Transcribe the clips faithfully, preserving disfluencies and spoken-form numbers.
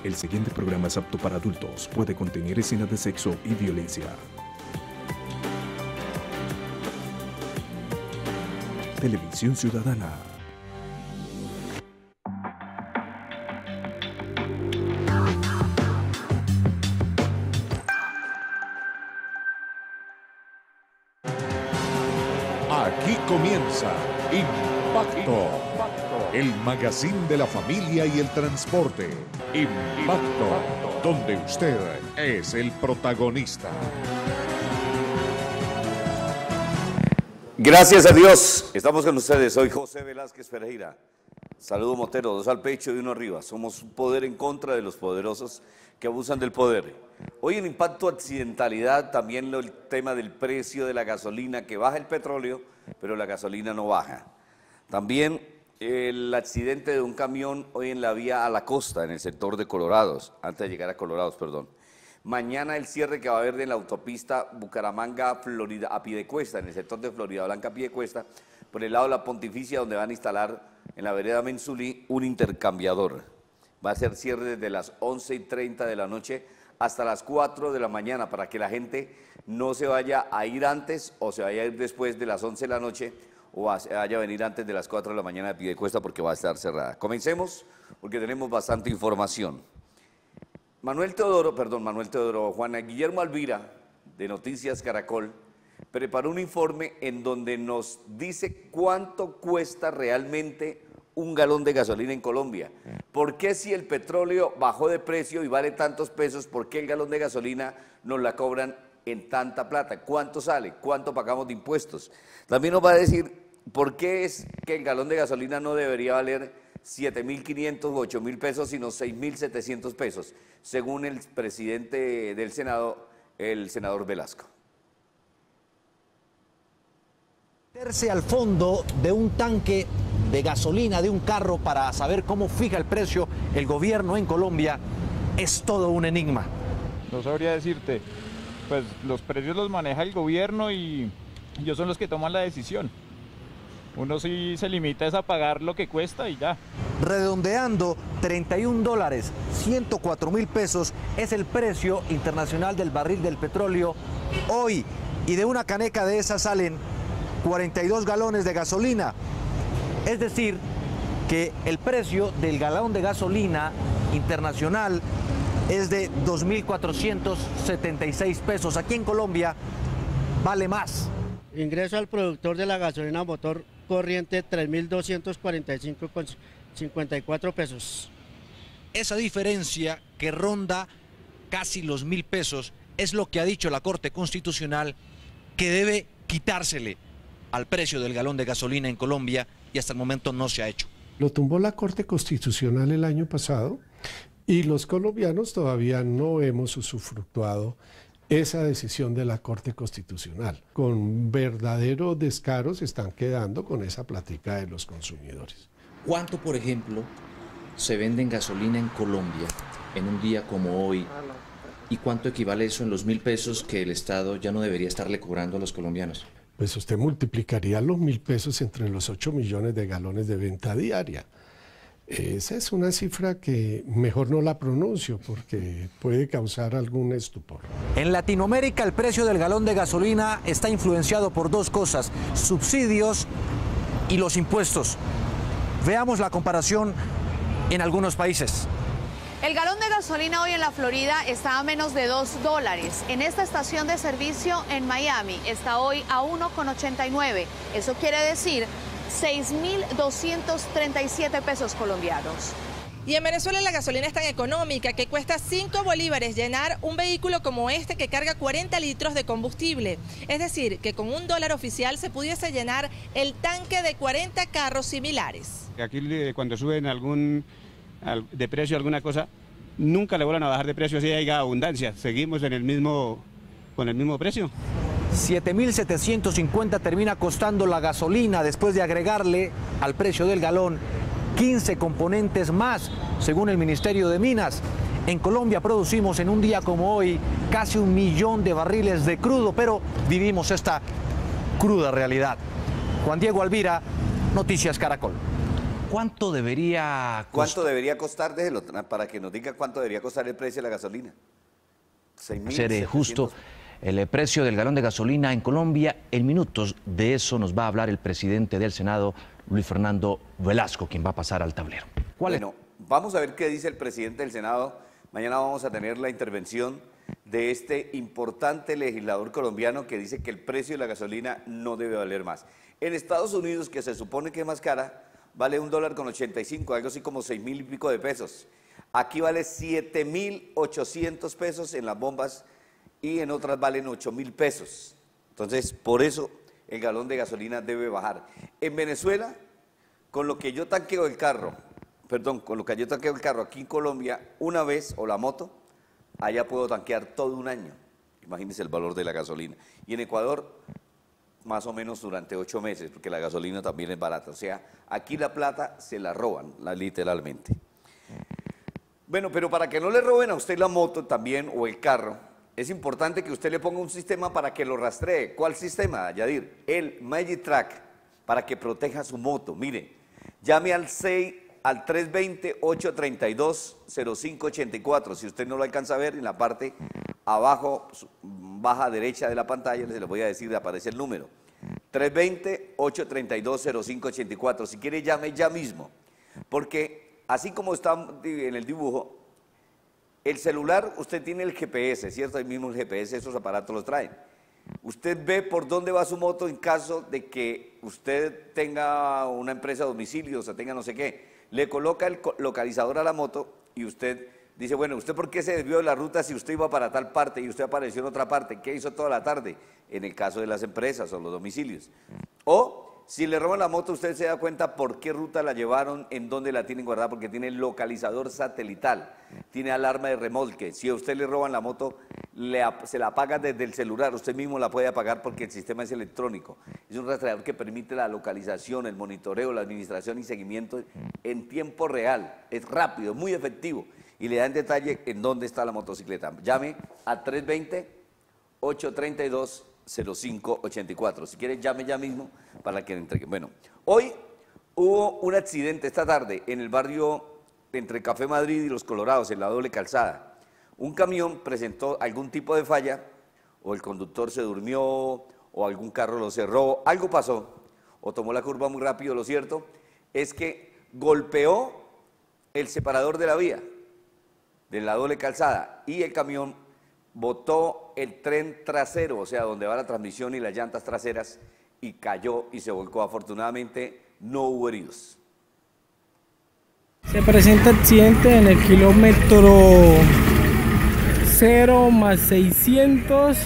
El siguiente programa es apto para adultos. Puede contener escenas de sexo y violencia. Televisión Ciudadana. Aquí comienza Impacto, el magazine de la familia y el transporte. Impacto, donde usted es el protagonista. Gracias a Dios, estamos con ustedes. Soy José Velázquez Ferreira. Saludo Motero, dos al pecho y uno arriba. Somos un poder en contra de los poderosos que abusan del poder. Hoy en Impacto Accidentalidad, también el tema del precio de la gasolina, que baja el petróleo, pero la gasolina no baja. También el accidente de un camión hoy en la vía a la costa, en el sector de Colorados, antes de llegar a Colorados, perdón. Mañana el cierre que va a haber de la autopista Bucaramanga Florida a Piedecuesta, en el sector de Florida Blanca Piedecuesta, por el lado de la Pontificia, donde van a instalar en la vereda Menzulí un intercambiador. Va a ser cierre desde las once y treinta de la noche hasta las cuatro de la mañana, para que la gente no se vaya a ir antes o se vaya a ir después de las once de la noche o vaya a venir antes de las cuatro de la mañana de Piedecuesta, porque va a estar cerrada. Comencemos porque tenemos bastante información. Manuel Teodoro, perdón, Manuel Teodoro, Juana Guillermo Alvira, de Noticias Caracol, preparó un informe en donde nos dice cuánto cuesta realmente un galón de gasolina en Colombia. ¿Por qué si el petróleo bajó de precio y vale tantos pesos, por qué el galón de gasolina nos la cobran en tanta plata? ¿Cuánto sale? ¿Cuánto pagamos de impuestos? También nos va a decir por qué es que el galón de gasolina no debería valer siete mil quinientos o ocho mil pesos, sino seis mil setecientos pesos, según el presidente del Senado, el senador Velasco. Meterse al fondo de un tanque de gasolina de un carro para saber cómo fija el precio el gobierno en Colombia es todo un enigma. No sabría decirte, pues los precios los maneja el gobierno y ellos son los que toman la decisión. Uno sí se limita es a pagar lo que cuesta y ya. Redondeando, treinta y un dólares, ciento cuatro mil pesos es el precio internacional del barril del petróleo hoy. Y de una caneca de esas salen cuarenta y dos galones de gasolina. Es decir, que el precio del galón de gasolina internacional es de dos mil cuatrocientos setenta y seis pesos. Aquí en Colombia vale más. Ingreso al productor de la gasolina motor corriente tres mil doscientos cuarenta y cinco con cincuenta y cuatro pesos. Esa diferencia que ronda casi los mil pesos es lo que ha dicho la Corte Constitucional que debe quitársele al precio del galón de gasolina en Colombia, y hasta el momento no se ha hecho. Lo tumbó la Corte Constitucional el año pasado y los colombianos todavía no hemos usufructuado esa decisión de la Corte Constitucional. Con verdadero descaro se están quedando con esa plática de los consumidores. ¿Cuánto, por ejemplo, se vende en gasolina en Colombia en un día como hoy? ¿Y cuánto equivale eso en los mil pesos que el Estado ya no debería estarle cobrando a los colombianos? Pues usted multiplicaría los mil pesos entre los ocho millones de galones de venta diaria. Esa es una cifra que mejor no la pronuncio porque puede causar algún estupor. En Latinoamérica el precio del galón de gasolina está influenciado por dos cosas: subsidios y los impuestos. Veamos la comparación en algunos países. El galón de gasolina hoy en la Florida está a menos de dos dólares. En esta estación de servicio en Miami está hoy a uno con ochenta y nueve. Eso quiere decir seis mil doscientos treinta y siete pesos colombianos. Y en Venezuela la gasolina es tan económica que cuesta cinco bolívares llenar un vehículo como este que carga cuarenta litros de combustible. Es decir, que con un dólar oficial se pudiese llenar el tanque de cuarenta carros similares. Aquí cuando suben algún de precio alguna cosa, nunca le vuelven a bajar de precio si hay abundancia. Seguimos en el mismo, con el mismo precio. siete mil setecientos cincuenta termina costando la gasolina después de agregarle al precio del galón quince componentes más, según el Ministerio de Minas. En Colombia producimos en un día como hoy casi un millón de barriles de crudo, pero vivimos esta cruda realidad. Juan Diego Alvira, Noticias Caracol. ¿Cuánto debería costar? ¿Cuánto debería costar? Déjelo, para que nos diga cuánto debería costar el precio de la gasolina. seis mil Ser eh, justo el eh, precio del galón de gasolina en Colombia. En minutos de eso nos va a hablar el presidente del Senado, Luis Fernando Velasco, quien va a pasar al tablero. ¿Cuál bueno, es? Vamos a ver qué dice el presidente del Senado. Mañana vamos a tener la intervención de este importante legislador colombiano que dice que el precio de la gasolina no debe valer más. En Estados Unidos, que se supone que es más cara, vale un dólar con ochenta y cinco, algo así como seis mil y pico de pesos. Aquí vale siete mil ochocientos pesos en las bombas y en otras valen ocho mil pesos. Entonces, por eso el galón de gasolina debe bajar. En Venezuela, con lo que yo tanqueo el carro, perdón, con lo que yo tanqueo el carro aquí en Colombia, una vez, o la moto, allá puedo tanquear todo un año. Imagínense el valor de la gasolina. Y en Ecuador, más o menos durante ocho meses, porque la gasolina también es barata. O sea, aquí la plata se la roban, la, literalmente. Bueno, pero para que no le roben a usted la moto también, o el carro, es importante que usted le ponga un sistema para que lo rastree. ¿Cuál sistema, Yadir? El Magitrack, para que proteja su moto. Mire, llame al seis... al tres dos cero, ocho tres dos, cero cinco ocho cuatro. Si usted no lo alcanza a ver, en la parte abajo, baja derecha de la pantalla, se lo voy a decir, aparece el número. tres dos cero, ocho tres dos, cero cinco ocho cuatro. Si quiere, llame ya mismo. Porque así como está en el dibujo, el celular, usted tiene el G P S, ¿cierto? Ahí mismo el G P S, esos aparatos los traen. Usted ve por dónde va su moto en caso de que usted tenga una empresa de domicilios o tenga no sé qué. Le coloca el localizador a la moto y usted dice, bueno, ¿usted por qué se desvió de la ruta si usted iba para tal parte y usted apareció en otra parte? ¿Qué hizo toda la tarde? En el caso de las empresas o los domicilios. O si le roban la moto, usted se da cuenta por qué ruta la llevaron, en dónde la tienen guardada, porque tiene localizador satelital, tiene alarma de remolque. Si a usted le roban la moto, le, se la apaga desde el celular, usted mismo la puede apagar porque el sistema es electrónico. Es un rastreador que permite la localización, el monitoreo, la administración y seguimiento en tiempo real. Es rápido, muy efectivo y le da en detalle en dónde está la motocicleta. Llame a tres dos cero, ocho tres dos, cero cinco ocho cuatro. Si quiere, llame ya mismo para que le entreguen. Bueno, hoy hubo un accidente esta tarde en el barrio entre Café Madrid y Los Colorados, en la doble calzada. Un camión presentó algún tipo de falla, o el conductor se durmió, o algún carro lo cerró, algo pasó, o tomó la curva muy rápido. Lo cierto es que golpeó el separador de la vía, de la doble calzada, y el camión botó el tren trasero, o sea, donde va la transmisión y las llantas traseras, y cayó y se volcó. Afortunadamente no hubo heridos. Se presenta accidente en el kilómetro cero más seiscientos,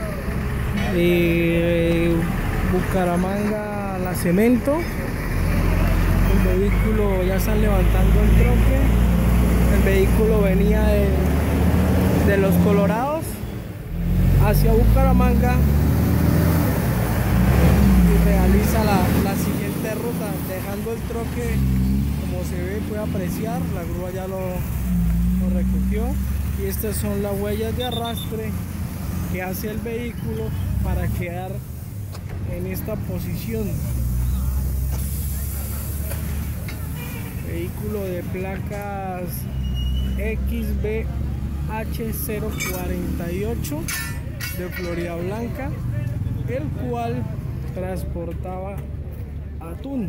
eh, Bucaramanga La Cemento. El vehículo, ya están levantando el troque. El vehículo venía de, de Los Colorados hacia Bucaramanga y realiza la, la siguiente ruta, dejando el troque, como se ve, puede apreciar, la grúa ya lo, lo recogió, y estas son las huellas de arrastre que hace el vehículo para quedar en esta posición. Vehículo de placas X B H cero cuarenta y ocho de Florida Blanca, el cual transportaba atún.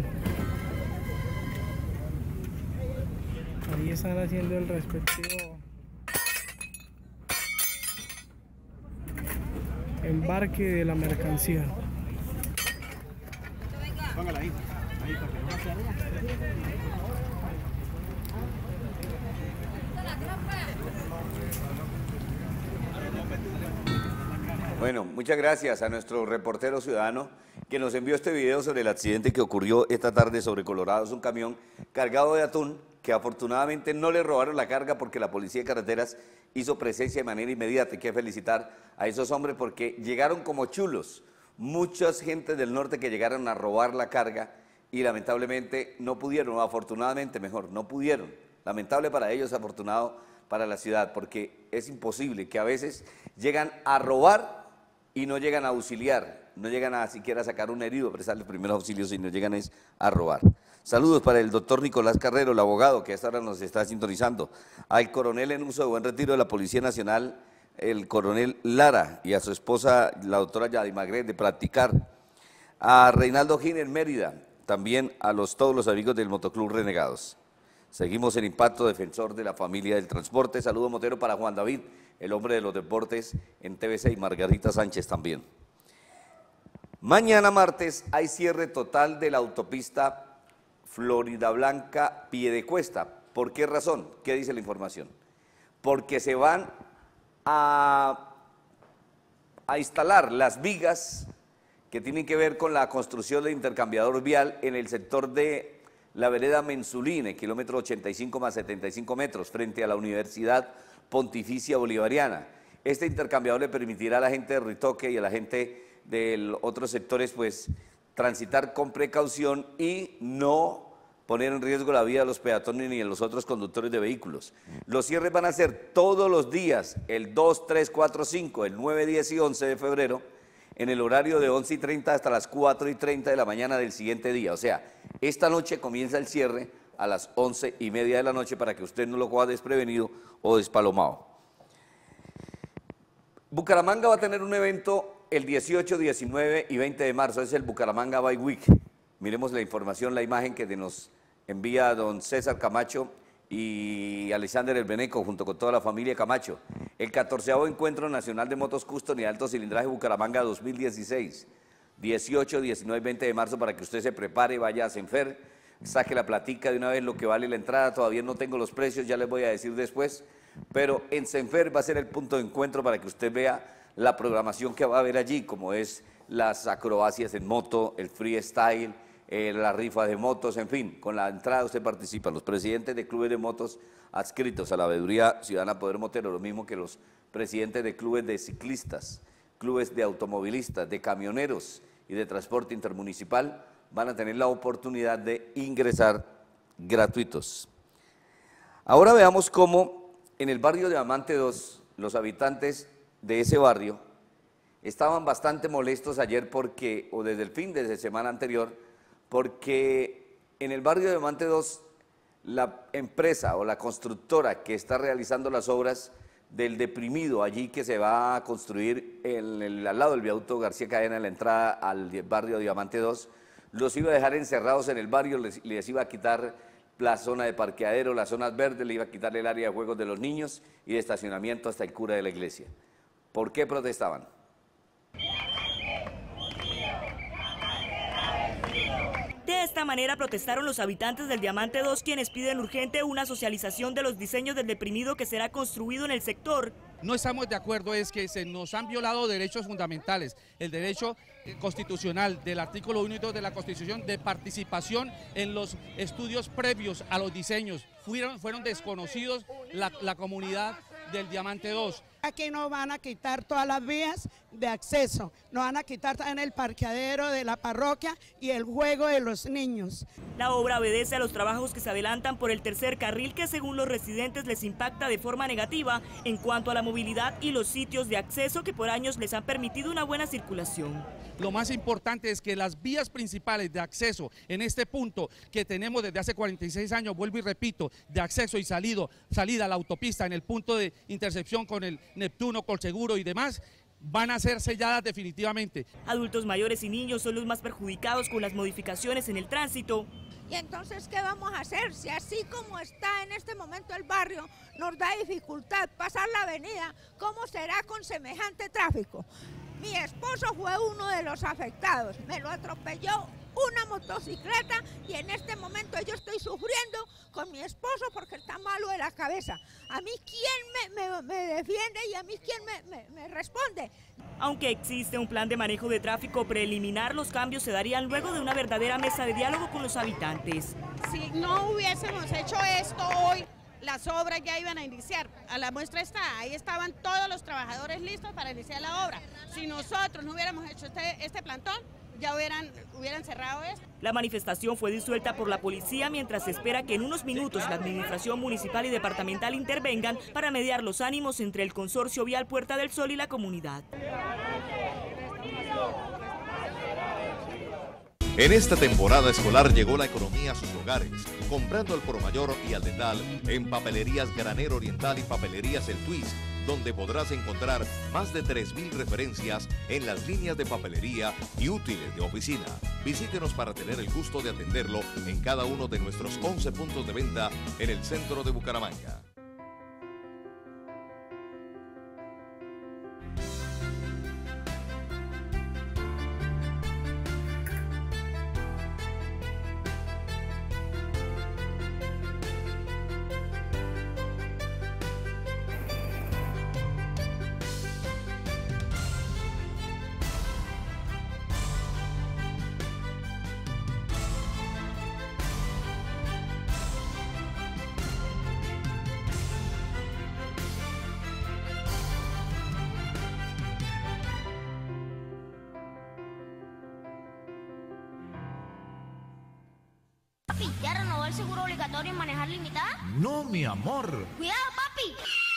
Ahí están haciendo el respectivo embarque de la mercancía. Póngala ahí, ahí para que no. Bueno, muchas gracias a nuestro reportero ciudadano que nos envió este video sobre el accidente que ocurrió esta tarde sobre Colorados. Un camión cargado de atún que afortunadamente no le robaron la carga porque la Policía de Carreteras hizo presencia de manera inmediata. Hay que felicitar a esos hombres porque llegaron como chulos. Muchas gentes del norte que llegaron a robar la carga y lamentablemente no pudieron, o afortunadamente mejor, no pudieron. Lamentable para ellos, afortunado para la ciudad, porque es imposible que a veces llegan a robar y no llegan a auxiliar. no llegan a siquiera a sacar un herido, a prestarle primeros auxilios, sino llegan es a robar. Saludos para el doctor Nicolás Carrero, el abogado que a esta hora nos está sintonizando, al coronel en uso de buen retiro de la Policía Nacional, el coronel Lara, y a su esposa, la doctora Yadimagre, de Practicar, a Reinaldo Gin en Mérida, también a los, todos los amigos del Motoclub Renegados. Seguimos en Impacto, defensor de la familia del transporte. Saludo Motero para Juan David, el hombre de los deportes en T V C, y Margarita Sánchez también. Mañana martes hay cierre total de la autopista Florida Blanca Piedecuesta. ¿Por qué razón? ¿Qué dice la información? Porque se van a, a instalar las vigas que tienen que ver con la construcción del intercambiador vial en el sector de la vereda Menzuline, kilómetro ochenta y cinco más setenta y cinco metros, frente a la Universidad Pontificia Bolivariana. Este intercambiador le permitirá a la gente de Ritoque y a la gente de otros sectores pues transitar con precaución y no poner en riesgo la vida de los peatones ni de los otros conductores de vehículos. Los cierres van a ser todos los días, el dos, tres, cuatro, cinco, el nueve, diez y once de febrero, en el horario de once y treinta hasta las cuatro y treinta de la mañana del siguiente día. O sea, esta noche comienza el cierre a las once y media de la noche para que usted no lo coja desprevenido o despalomado. Bucaramanga va a tener un evento el dieciocho, diecinueve y veinte de marzo, es el Bucaramanga Bike Week. Miremos la información, la imagen que nos envía don César Camacho y Alexander El Beneco junto con toda la familia Camacho. El catorceavo Encuentro Nacional de Motos Custom y Alto Cilindraje Bucaramanga dos mil dieciséis, dieciocho, diecinueve y veinte de marzo, para que usted se prepare, vaya a Senfer, saque la platica de una vez lo que vale la entrada. Todavía no tengo los precios, ya les voy a decir después, pero en Senfer va a ser el punto de encuentro para que usted vea la programación que va a haber allí, como es las acrobacias en moto, el freestyle, eh, la rifa de motos, en fin, con la entrada usted participa. Los presidentes de clubes de motos adscritos a la Veeduría Ciudadana Poder Motero, lo mismo que los presidentes de clubes de ciclistas, clubes de automovilistas, de camioneros y de transporte intermunicipal, van a tener la oportunidad de ingresar gratuitos. Ahora veamos cómo en el barrio de Diamante dos, los habitantes de ese barrio estaban bastante molestos ayer porque, o desde el fin de semana anterior, porque en el barrio de Diamante dos, la empresa o la constructora que está realizando las obras del deprimido allí que se va a construir en el, al lado del viaducto García Cadena, en la entrada al barrio de Diamante dos, los iba a dejar encerrados en el barrio, les, les iba a quitar la zona de parqueadero, las zonas verdes, le iba a quitar el área de juegos de los niños y de estacionamiento hasta el cura de la iglesia. ¿Por qué protestaban? De esta manera protestaron los habitantes del Diamante dos, quienes piden urgente una socialización de los diseños del deprimido que será construido en el sector. No estamos de acuerdo, es que se nos han violado derechos fundamentales, el derecho constitucional del artículo uno y dos de la Constitución de participación en los estudios previos a los diseños. Fueron, fueron desconocidos la, la comunidad del Diamante dos. Aquí nos van a quitar todas las vías de acceso, nos van a quitar también el parqueadero de la parroquia y el juego de los niños. La obra obedece a los trabajos que se adelantan por el tercer carril, que según los residentes les impacta de forma negativa en cuanto a la movilidad y los sitios de acceso que por años les han permitido una buena circulación. Lo más importante es que las vías principales de acceso en este punto que tenemos desde hace cuarenta y seis años, vuelvo y repito, de acceso y salido, salida a la autopista en el punto de intersección con el Neptuno, Colseguro y demás, van a ser selladas definitivamente. Adultos mayores y niños son los más perjudicados con las modificaciones en el tránsito. Y entonces, ¿qué vamos a hacer? Si así como está en este momento el barrio, nos da dificultad pasar la avenida, ¿cómo será con semejante tráfico? Mi esposo fue uno de los afectados, me lo atropelló una motocicleta y en este momento yo estoy sufriendo con mi esposo porque está malo de la cabeza. ¿A mí quién me, me, me defiende y a mí quién me, me, me responde? Aunque existe un plan de manejo de tráfico preliminar, los cambios se darían luego de una verdadera mesa de diálogo con los habitantes. Si no hubiésemos hecho esto hoy, las obras ya iban a iniciar. A la muestra está, ahí estaban todos los trabajadores listos para iniciar la obra. Si nosotros no hubiéramos hecho este, este plantón, ya hubieran, hubieran cerrado esto. La manifestación fue disuelta por la policía mientras se espera que en unos minutos la administración municipal y departamental intervengan para mediar los ánimos entre el consorcio vial Puerta del Sol y la comunidad. En esta temporada escolar llegó la economía a sus hogares, comprando al por mayor y al detal en Papelerías Granero Oriental y Papelerías El Twist, donde podrás encontrar más de tres mil referencias en las líneas de papelería y útiles de oficina. Visítenos para tener el gusto de atenderlo en cada uno de nuestros once puntos de venta en el centro de Bucaramanga. Papi, ¿ya renovó el seguro obligatorio en manejar limitada? No, mi amor. ¡Cuidado, papi!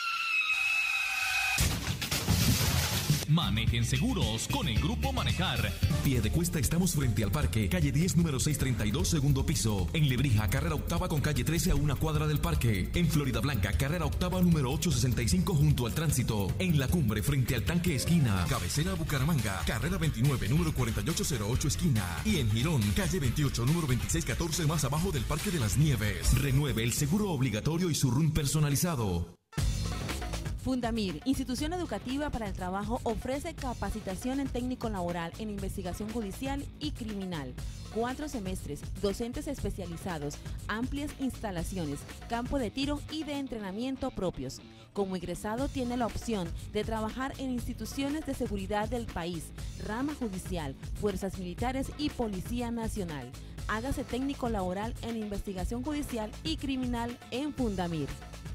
Manejen seguros con el Grupo Manejar. Piedecuesta estamos frente al parque, calle diez, número seiscientos treinta y dos, segundo piso. En Lebrija, carrera octava con calle trece a una cuadra del parque. En Florida Blanca, carrera octava número ochocientos sesenta y cinco junto al tránsito. En La Cumbre, frente al tanque esquina. Cabecera Bucaramanga, carrera veintinueve, número cuarenta y ocho cero ocho esquina. Y en Girón, calle veintiocho, número veintiséis catorce más abajo del Parque de las Nieves. Renueve el seguro obligatorio y su R U N personalizado. Fundamir, institución educativa para el trabajo, ofrece capacitación en técnico laboral en investigación judicial y criminal. Cuatro semestres, docentes especializados, amplias instalaciones, campo de tiro y de entrenamiento propios. Como egresado tiene la opción de trabajar en instituciones de seguridad del país, rama judicial, fuerzas militares y Policía Nacional. Hágase técnico laboral en investigación judicial y criminal en Fundamir.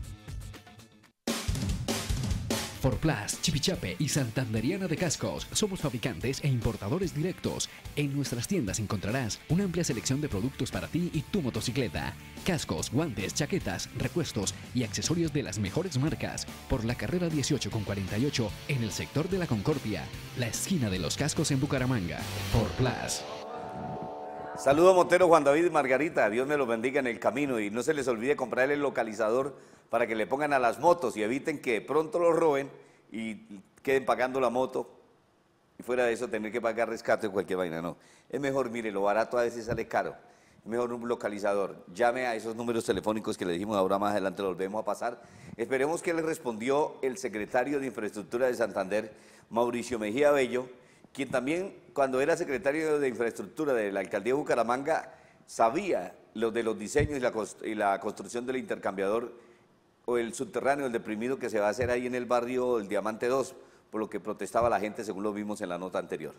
Forplas, Chipichape y Santanderiana de Cascos. Somos fabricantes e importadores directos. En nuestras tiendas encontrarás una amplia selección de productos para ti y tu motocicleta. Cascos, guantes, chaquetas, repuestos y accesorios de las mejores marcas. Por la carrera dieciocho con cuarenta y ocho en el sector de la Concordia, la esquina de los cascos en Bucaramanga. Forplas. Saludo Montero, Juan David y Margarita, Dios me los bendiga en el camino y no se les olvide comprar el localizador para que le pongan a las motos y eviten que pronto los roben y queden pagando la moto y fuera de eso tener que pagar rescate o cualquier vaina, no. Es mejor, mire, lo barato a veces sale caro, es mejor un localizador. Llame a esos números telefónicos que le dijimos, ahora más adelante los volvemos a pasar. Esperemos que le respondió el secretario de Infraestructura de Santander, Mauricio Mejía Bello, quien también cuando era secretario de Infraestructura de la Alcaldía de Bucaramanga sabía lo de los diseños y la, y la construcción del intercambiador o el subterráneo, el deprimido que se va a hacer ahí en el barrio El Diamante dos, por lo que protestaba la gente según lo vimos en la nota anterior.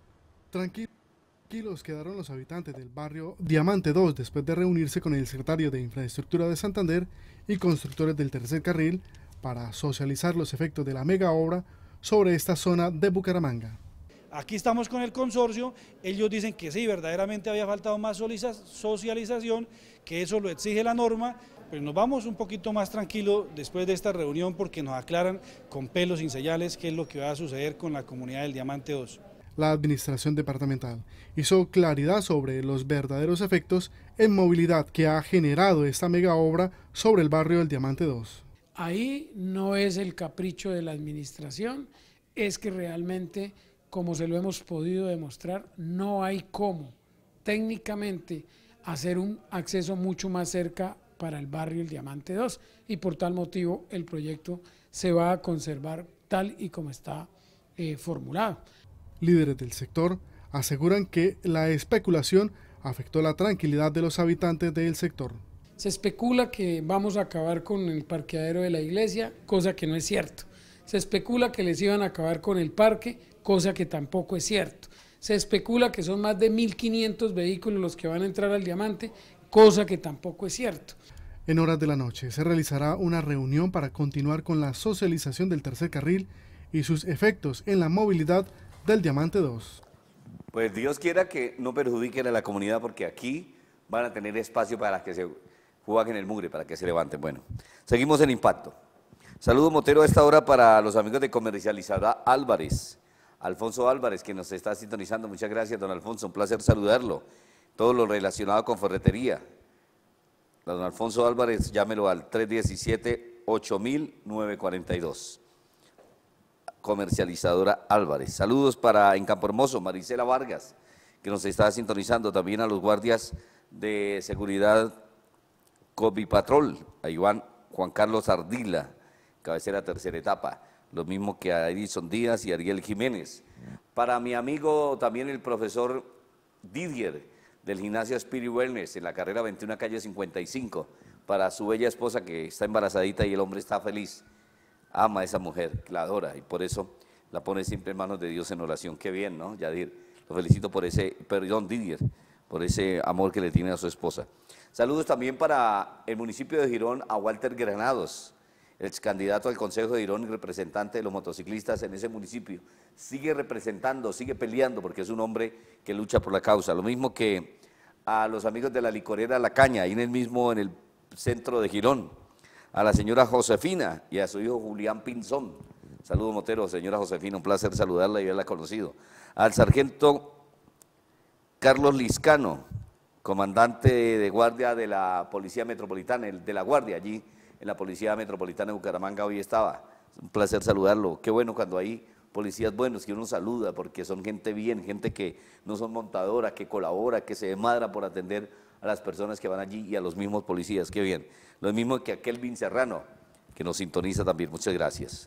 Tranquilos quedaron los habitantes del barrio Diamante dos después de reunirse con el secretario de Infraestructura de Santander y constructores del tercer carril para socializar los efectos de la mega obra sobre esta zona de Bucaramanga. Aquí estamos con el consorcio, ellos dicen que sí, verdaderamente había faltado más socialización, que eso lo exige la norma, pero nos vamos un poquito más tranquilos después de esta reunión porque nos aclaran con pelos sin señales qué es lo que va a suceder con la comunidad del Diamante dos. La administración departamental hizo claridad sobre los verdaderos efectos en movilidad que ha generado esta mega obra sobre el barrio del Diamante dos. Ahí no es el capricho de la administración, es que realmente, como se lo hemos podido demostrar, no hay cómo técnicamente hacer un acceso mucho más cerca para el barrio El Diamante dos y por tal motivo el proyecto se va a conservar tal y como está eh, formulado. Líderes del sector aseguran que la especulación afectó la tranquilidad de los habitantes del sector. Se especula que vamos a acabar con el parqueadero de la iglesia, cosa que no es cierto. Se especula que les iban a acabar con el parque, cosa que tampoco es cierto. Se especula que son más de mil quinientos vehículos los que van a entrar al Diamante, cosa que tampoco es cierto. En horas de la noche se realizará una reunión para continuar con la socialización del tercer carril y sus efectos en la movilidad del Diamante dos. Pues Dios quiera que no perjudiquen a la comunidad porque aquí van a tener espacio para que se jueguen el mugre, para que se levanten. Bueno, seguimos en Impacto. Saludo Motero a esta hora para los amigos de Comercializadora Álvarez. Alfonso Álvarez, que nos está sintonizando. Muchas gracias, don Alfonso, un placer saludarlo. Todo lo relacionado con ferretería. Don Alfonso Álvarez, llámelo al tres diecisiete, ocho mil, nueve cuarenta y dos. Comercializadora Álvarez. Saludos para en Campo Hermoso, Marisela Vargas, que nos está sintonizando, también a los guardias de seguridad Covipatrol, a Iván Juan Carlos Ardila, cabecera tercera etapa, lo mismo que a Edison Díaz y Ariel Jiménez. Para mi amigo también el profesor Didier, del gimnasio Spirit Wellness, en la carrera veintiuno, calle cincuenta y cinco, para su bella esposa que está embarazadita y el hombre está feliz. Ama a esa mujer, la adora, y por eso la pone siempre en manos de Dios en oración. Qué bien, ¿no, Yadir? Lo felicito por ese, perdón, Didier, por ese amor que le tiene a su esposa. Saludos también para el municipio de Girón, a Walter Granados, ex candidato al Consejo de Girón y representante de los motociclistas en ese municipio. Sigue representando, sigue peleando, porque es un hombre que lucha por la causa. Lo mismo que a los amigos de la licorera La Caña, ahí en el mismo, en el centro de Girón, a la señora Josefina y a su hijo Julián Pinzón. Saludos, Motero, señora Josefina, un placer saludarla y haberla conocido. Al sargento Carlos Liscano, comandante de guardia de la Policía Metropolitana, el de la guardia allí en la Policía Metropolitana de Bucaramanga, hoy estaba. Un placer saludarlo. Qué bueno cuando hay policías buenos que uno saluda, porque son gente bien, gente que no son montadora, que colabora, que se desmadra por atender a las personas que van allí y a los mismos policías. Qué bien. Lo mismo que a Kelvin Serrano, que nos sintoniza también. Muchas gracias.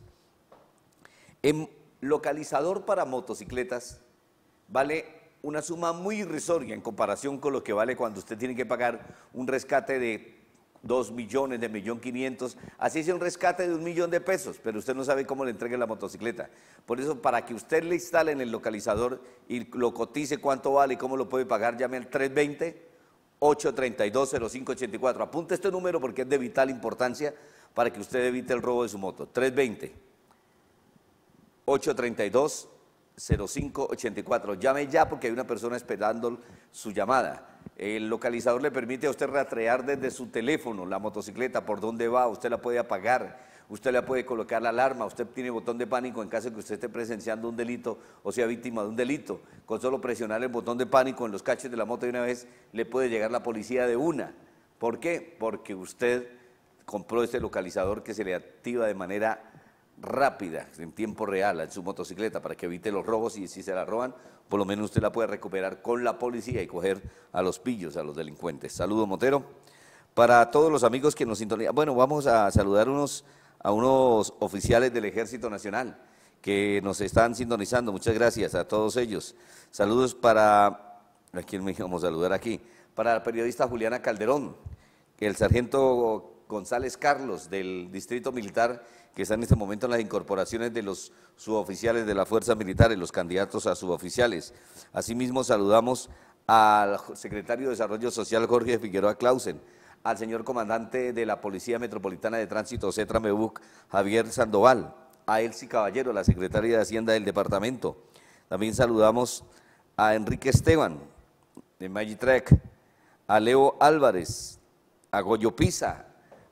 En localizador para motocicletas vale una suma muy irrisoria en comparación con lo que vale cuando usted tiene que pagar un rescate de dos millones, de millón quinientos, así es un rescate de un millón de pesos, pero usted no sabe cómo le entregue la motocicleta. Por eso, para que usted le instale en el localizador y lo cotice cuánto vale y cómo lo puede pagar, llame al tres veinte, ocho treinta y dos, cero cinco ochenta y cuatro. Apunte este número porque es de vital importancia para que usted evite el robo de su moto. tres veinte, ocho treinta y dos, cero cinco ochenta y cuatro. Llame ya porque hay una persona esperando su llamada. El localizador le permite a usted rastrear desde su teléfono la motocicleta, por dónde va, usted la puede apagar, usted le puede colocar la alarma, usted tiene botón de pánico en caso de que usted esté presenciando un delito o sea víctima de un delito. Con solo presionar el botón de pánico en los cachos de la moto de una vez, le puede llegar la policía de una. ¿Por qué? Porque usted compró este localizador que se le activa de manera rápida, en tiempo real, en su motocicleta, para que evite los robos, y si se la roban, por lo menos usted la puede recuperar con la policía y coger a los pillos, a los delincuentes. Saludos, Motero. Para todos los amigos que nos sintonizan, bueno, vamos a saludar unos, a unos oficiales del Ejército Nacional que nos están sintonizando. Muchas gracias a todos ellos. Saludos para, ¿a quién me vamos a saludar aquí? Para la periodista Juliana Calderón, el sargento González Carlos del Distrito Militar, que está en este momento en las incorporaciones de los suboficiales de las fuerzas militares, los candidatos a suboficiales. Asimismo, saludamos al secretario de Desarrollo Social, Jorge Figueroa Clausen, al señor comandante de la Policía Metropolitana de Tránsito, Cetra Mebuc, Javier Sandoval, a Elsie Caballero, la secretaria de Hacienda del departamento. También saludamos a Enrique Esteban, de Magitrek, a Leo Álvarez, a Goyo Pisa,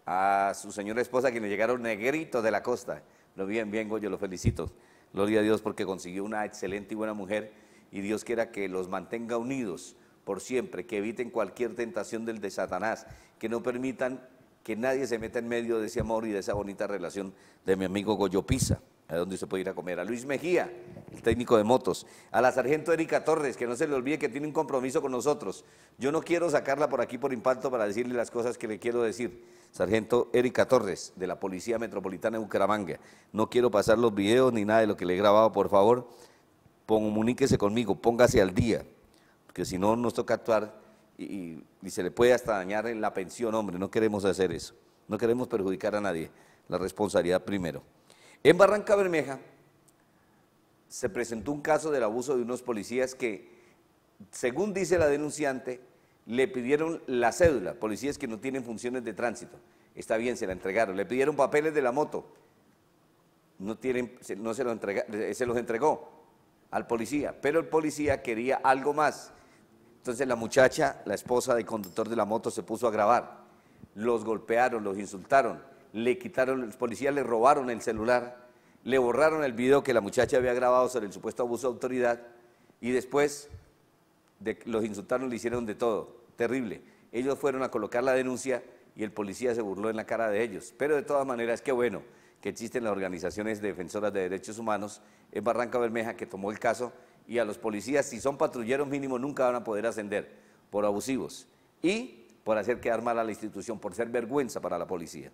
a su señora esposa, que le llegaron negritos de la costa. Lo bien, bien, Goyo, lo felicito. Gloria a Dios porque consiguió una excelente y buena mujer, y Dios quiera que los mantenga unidos por siempre, que eviten cualquier tentación del de Satanás, que no permitan que nadie se meta en medio de ese amor y de esa bonita relación de mi amigo Goyo Pisa, a donde se puede ir a comer. A Luis Mejía, el técnico de motos, a la sargento Erika Torres, que no se le olvide que tiene un compromiso con nosotros. Yo no quiero sacarla por aquí por impacto para decirle las cosas que le quiero decir. Sargento Erika Torres, de la Policía Metropolitana de Bucaramanga. No quiero pasar los videos ni nada de lo que le he grabado, por favor, comuníquese conmigo, póngase al día, porque si no nos toca actuar y, y, y se le puede hasta dañar en la pensión, hombre, no queremos hacer eso, no queremos perjudicar a nadie, la responsabilidad primero. En Barranca Bermeja se presentó un caso del abuso de unos policías que, según dice la denunciante, le pidieron la cédula, policías que no tienen funciones de tránsito. Está bien, se la entregaron. Le pidieron papeles de la moto, no, tienen, no se, lo entrega, se los entregó al policía, pero el policía quería algo más. Entonces la muchacha, la esposa del conductor de la moto, se puso a grabar. Los golpearon, los insultaron, le quitaron, los policías le robaron el celular le borraron el video que la muchacha había grabado sobre el supuesto abuso de autoridad y después de, los insultaron, le hicieron de todo, terrible. Ellos fueron a colocar la denuncia y el policía se burló en la cara de ellos. Pero de todas maneras, qué bueno que existen las organizaciones defensoras de derechos humanos en Barranca Bermeja que tomó el caso, y a los policías, si son patrulleros mínimos, nunca van a poder ascender por abusivos y por hacer quedar mal a la institución, por ser vergüenza para la policía.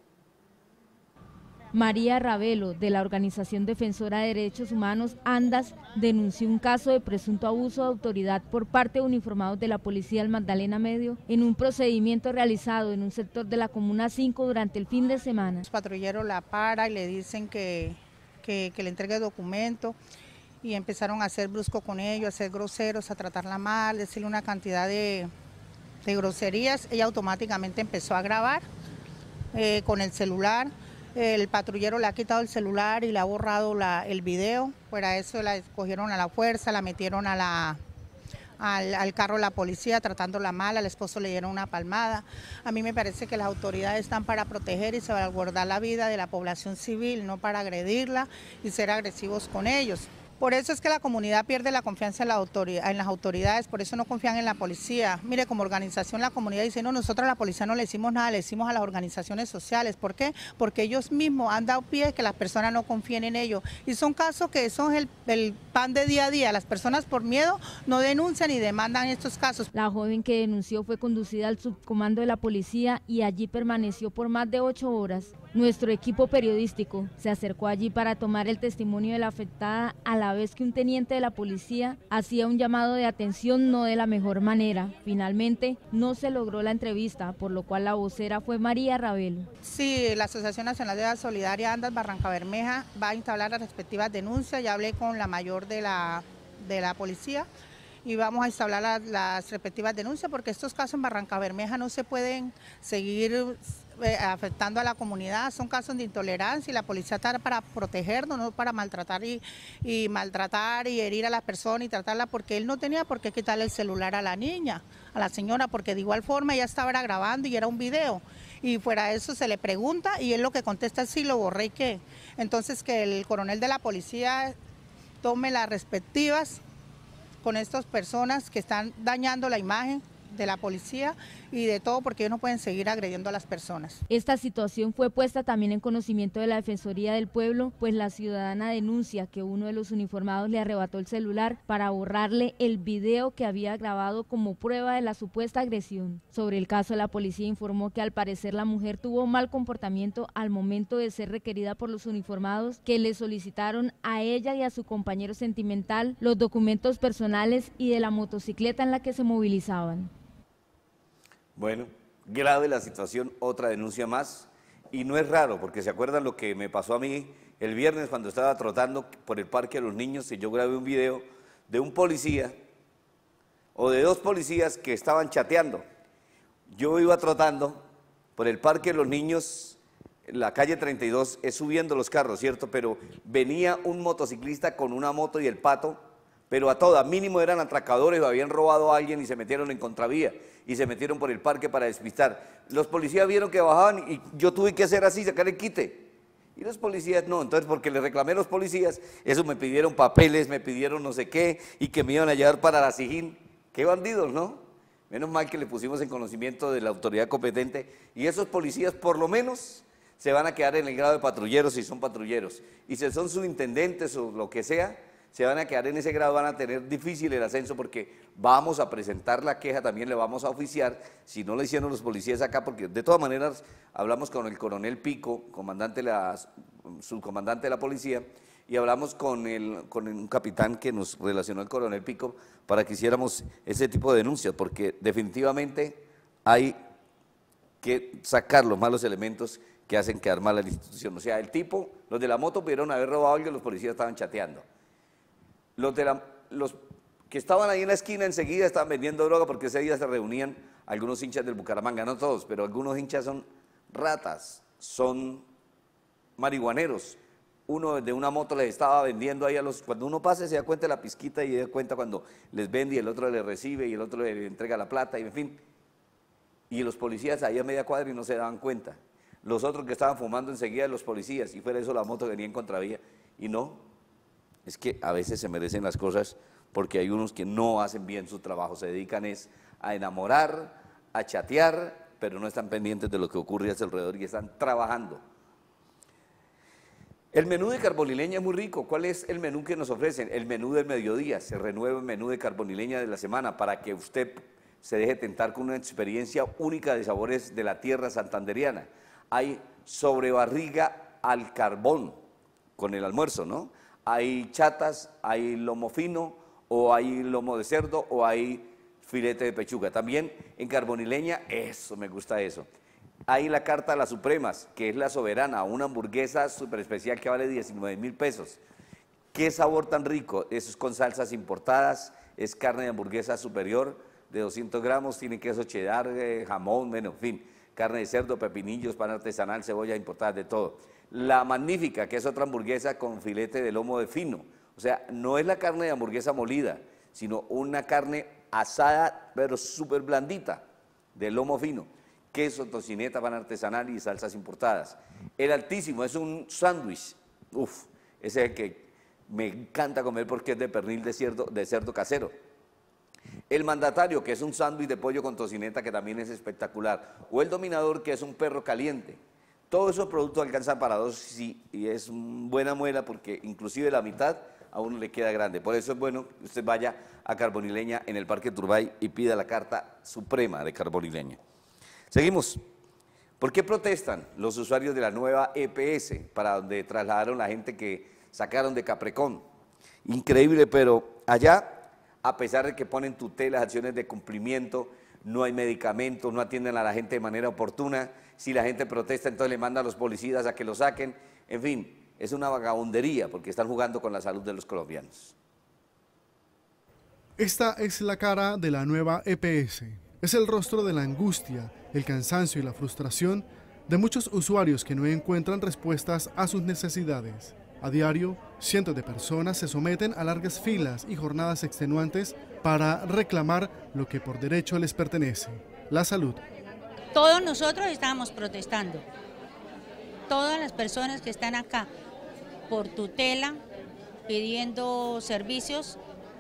María Ravelo, de la Organización Defensora de Derechos Humanos ANDAS, denunció un caso de presunto abuso de autoridad por parte de uniformados de la Policía del Magdalena Medio en un procedimiento realizado en un sector de la Comuna cinco durante el fin de semana. Los patrulleros la paran y le dicen que, que, que le entregue el documento y empezaron a ser bruscos con ellos, a ser groseros, a tratarla mal, decirle una cantidad de, de groserías. Ella automáticamente empezó a grabar eh, con el celular. El patrullero le ha quitado el celular y le ha borrado la, el video. Fuera eso la cogieron a la fuerza, la metieron a la, al, al carro de la policía tratándola mal, al esposo le dieron una palmada. A mí me parece que las autoridades están para proteger y salvaguardar la vida de la población civil, no para agredirla y ser agresivos con ellos. Por eso es que la comunidad pierde la confianza en, la autoridad, en las autoridades, por eso no confían en la policía. Mire, como organización la comunidad dice, no, nosotros a la policía no le decimos nada, le decimos a las organizaciones sociales. ¿Por qué? Porque ellos mismos han dado pie que las personas no confíen en ellos. Y son casos que son el, el pan de día a día. Las personas por miedo no denuncian y demandan estos casos. La joven que denunció fue conducida al subcomando de la policía y allí permaneció por más de ocho horas. Nuestro equipo periodístico se acercó allí para tomar el testimonio de la afectada, a la vez que un teniente de la policía hacía un llamado de atención no de la mejor manera. Finalmente no se logró la entrevista, por lo cual la vocera fue María Ravelo. Sí, la Asociación Nacional de la Solidaria ANDAS Barranca Bermeja va a instalar las respectivas denuncias. Ya hablé con la mayor de la, de la policía y vamos a instalar las, las respectivas denuncias, porque estos casos en Barranca Bermeja no se pueden seguir Eh, afectando a la comunidad. Son casos de intolerancia y la policía está para protegernos, no para maltratar y, y maltratar y herir a la persona y tratarla, porque él no tenía por qué quitarle el celular a la niña, a la señora, porque de igual forma ella estaba grabando y era un video, y fuera de eso se le pregunta y él lo que contesta es sí, lo borré y qué. Entonces que el coronel de la policía tome las respectivas con estas personas que están dañando la imagen de la policía y de todo, porque ellos no pueden seguir agrediendo a las personas. Esta situación fue puesta también en conocimiento de la Defensoría del Pueblo, pues la ciudadana denuncia que uno de los uniformados le arrebató el celular para borrarle el video que había grabado como prueba de la supuesta agresión. Sobre el caso, la policía informó que al parecer la mujer tuvo mal comportamiento al momento de ser requerida por los uniformados, que le solicitaron a ella y a su compañero sentimental los documentos personales y de la motocicleta en la que se movilizaban. Bueno, grave la situación, otra denuncia más, y no es raro, porque se acuerdan lo que me pasó a mí el viernes cuando estaba trotando por el Parque de los Niños, y yo grabé un video de un policía, o de dos policías que estaban chateando. Yo iba trotando por el Parque de los Niños, la calle treinta y dos, es subiendo los carros, ¿cierto? Pero venía un motociclista con una moto y el pato, pero a todas, mínimo eran atracadores o habían robado a alguien y se metieron en contravía y se metieron por el parque para despistar. Los policías vieron que bajaban y yo tuve que hacer así, sacar el quite. Y los policías no, entonces porque le reclamé a los policías, eso me pidieron papeles, me pidieron no sé qué y que me iban a llevar para la Sijín. Qué bandidos, ¿no? Menos mal que le pusimos en conocimiento de la autoridad competente y esos policías por lo menos se van a quedar en el grado de patrulleros si son patrulleros. Y si son subintendentes o lo que sea, se van a quedar en ese grado, van a tener difícil el ascenso porque vamos a presentar la queja, también le vamos a oficiar, si no lo hicieron los policías acá, porque de todas maneras hablamos con el coronel Pico, comandante la, subcomandante de la policía, y hablamos con, el, con un capitán que nos relacionó el coronel Pico para que hiciéramos ese tipo de denuncias, porque definitivamente hay que sacar los malos elementos que hacen quedar mal a la institución. O sea, el tipo, los de la moto pudieron haber robado algo y los policías estaban chateando. Los, de la, los que estaban ahí en la esquina enseguida estaban vendiendo droga porque ese día se reunían algunos hinchas del Bucaramanga, no todos, pero algunos hinchas son ratas, son marihuaneros. Uno de una moto les estaba vendiendo ahí a los, cuando uno pase se da cuenta de la pizquita y se da cuenta cuando les vende y el otro le recibe y el otro le entrega la plata y en fin. Y los policías ahí a media cuadra y no se daban cuenta. Los otros que estaban fumando enseguida de los policías y fuera eso la moto venía en contravía Y no, es que a veces se merecen las cosas porque hay unos que no hacen bien su trabajo, se dedican es a enamorar, a chatear, pero no están pendientes de lo que ocurre a su alrededor y están trabajando. El menú de Carbonileña es muy rico. ¿Cuál es el menú que nos ofrecen? El menú del mediodía. Se renueva el menú de Carbonileña de la semana para que usted se deje tentar con una experiencia única de sabores de la tierra santanderiana. Hay sobrebarriga al carbón con el almuerzo, ¿no? Hay chatas, hay lomo fino, o hay lomo de cerdo, o hay filete de pechuga. También en Carbonileña, eso, me gusta eso. Hay la carta a las supremas, que es la soberana, una hamburguesa súper especial que vale diecinueve mil pesos. Qué sabor tan rico, eso es con salsas importadas, es carne de hamburguesa superior de doscientos gramos, tiene queso cheddar, eh, jamón, bueno, en fin, carne de cerdo, pepinillos, pan artesanal, cebolla importada, de todo. La magnífica, que es otra hamburguesa con filete de lomo de fino, o sea, no es la carne de hamburguesa molida, sino una carne asada, pero súper blandita, de lomo fino. Queso, tocineta, pan artesanal y salsas importadas. El Altísimo es un sándwich, uff, ese es el que me encanta comer porque es de pernil de cerdo, de cerdo casero. El Mandatario, que es un sándwich de pollo con tocineta que también es espectacular. O el Dominador, que es un perro caliente. Todos esos productos alcanzan para dos y, y es buena muela porque inclusive la mitad a uno le queda grande. Por eso es bueno que usted vaya a Carbonileña en el Parque Turbay y pida la carta suprema de Carbonileña. Seguimos. ¿Por qué protestan los usuarios de la nueva E P S para donde trasladaron la gente que sacaron de Caprecón? Increíble, pero allá, a pesar de que ponen tutelas, acciones de cumplimiento, no hay medicamentos, no atienden a la gente de manera oportuna. Si la gente protesta, entonces le mandan a los policías a que lo saquen. En fin, es una vagabundería porque están jugando con la salud de los colombianos. Esta es la cara de la nueva E P S. Es el rostro de la angustia, el cansancio y la frustración de muchos usuarios que no encuentran respuestas a sus necesidades. A diario, cientos de personas se someten a largas filas y jornadas extenuantes para reclamar lo que por derecho les pertenece, la salud. Todos nosotros estamos protestando, todas las personas que están acá por tutela, pidiendo servicios,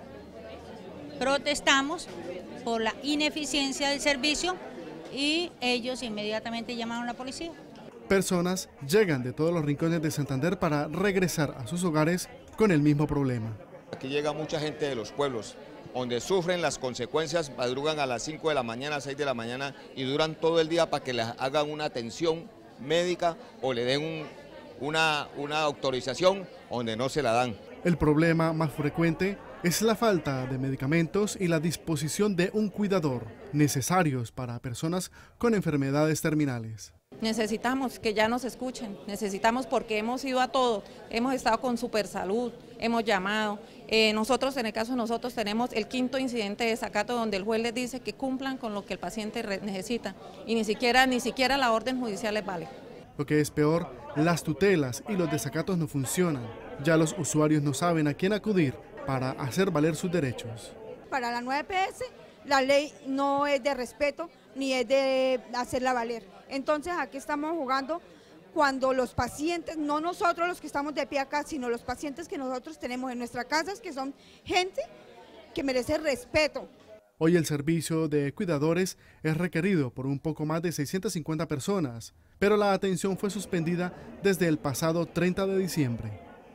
protestamos por la ineficiencia del servicio y ellos inmediatamente llamaron a la policía. Personas llegan de todos los rincones de Santander para regresar a sus hogares con el mismo problema. Aquí llega mucha gente de los pueblos, donde sufren las consecuencias, madrugan a las cinco de la mañana, a seis de la mañana y duran todo el día para que les hagan una atención médica o le den un, una, una autorización donde no se la dan. El problema más frecuente es la falta de medicamentos y la disposición de un cuidador, necesarios para personas con enfermedades terminales. Necesitamos que ya nos escuchen, necesitamos porque hemos ido a todo, hemos estado con Supersalud, hemos llamado, eh, nosotros en el caso de nosotros tenemos el quinto incidente de desacato donde el juez les dice que cumplan con lo que el paciente necesita y ni siquiera, ni siquiera la orden judicial les vale. Lo que es peor, las tutelas y los desacatos no funcionan, ya los usuarios no saben a quién acudir para hacer valer sus derechos. Para la nueva E P S, la ley no es de respeto ni es de hacerla valer. Entonces aquí estamos jugando cuando los pacientes, no nosotros los que estamos de pie acá, sino los pacientes que nosotros tenemos en nuestras casas, que son gente que merece respeto. Hoy el servicio de cuidadores es requerido por un poco más de seiscientas cincuenta personas, pero la atención fue suspendida desde el pasado treinta de diciembre.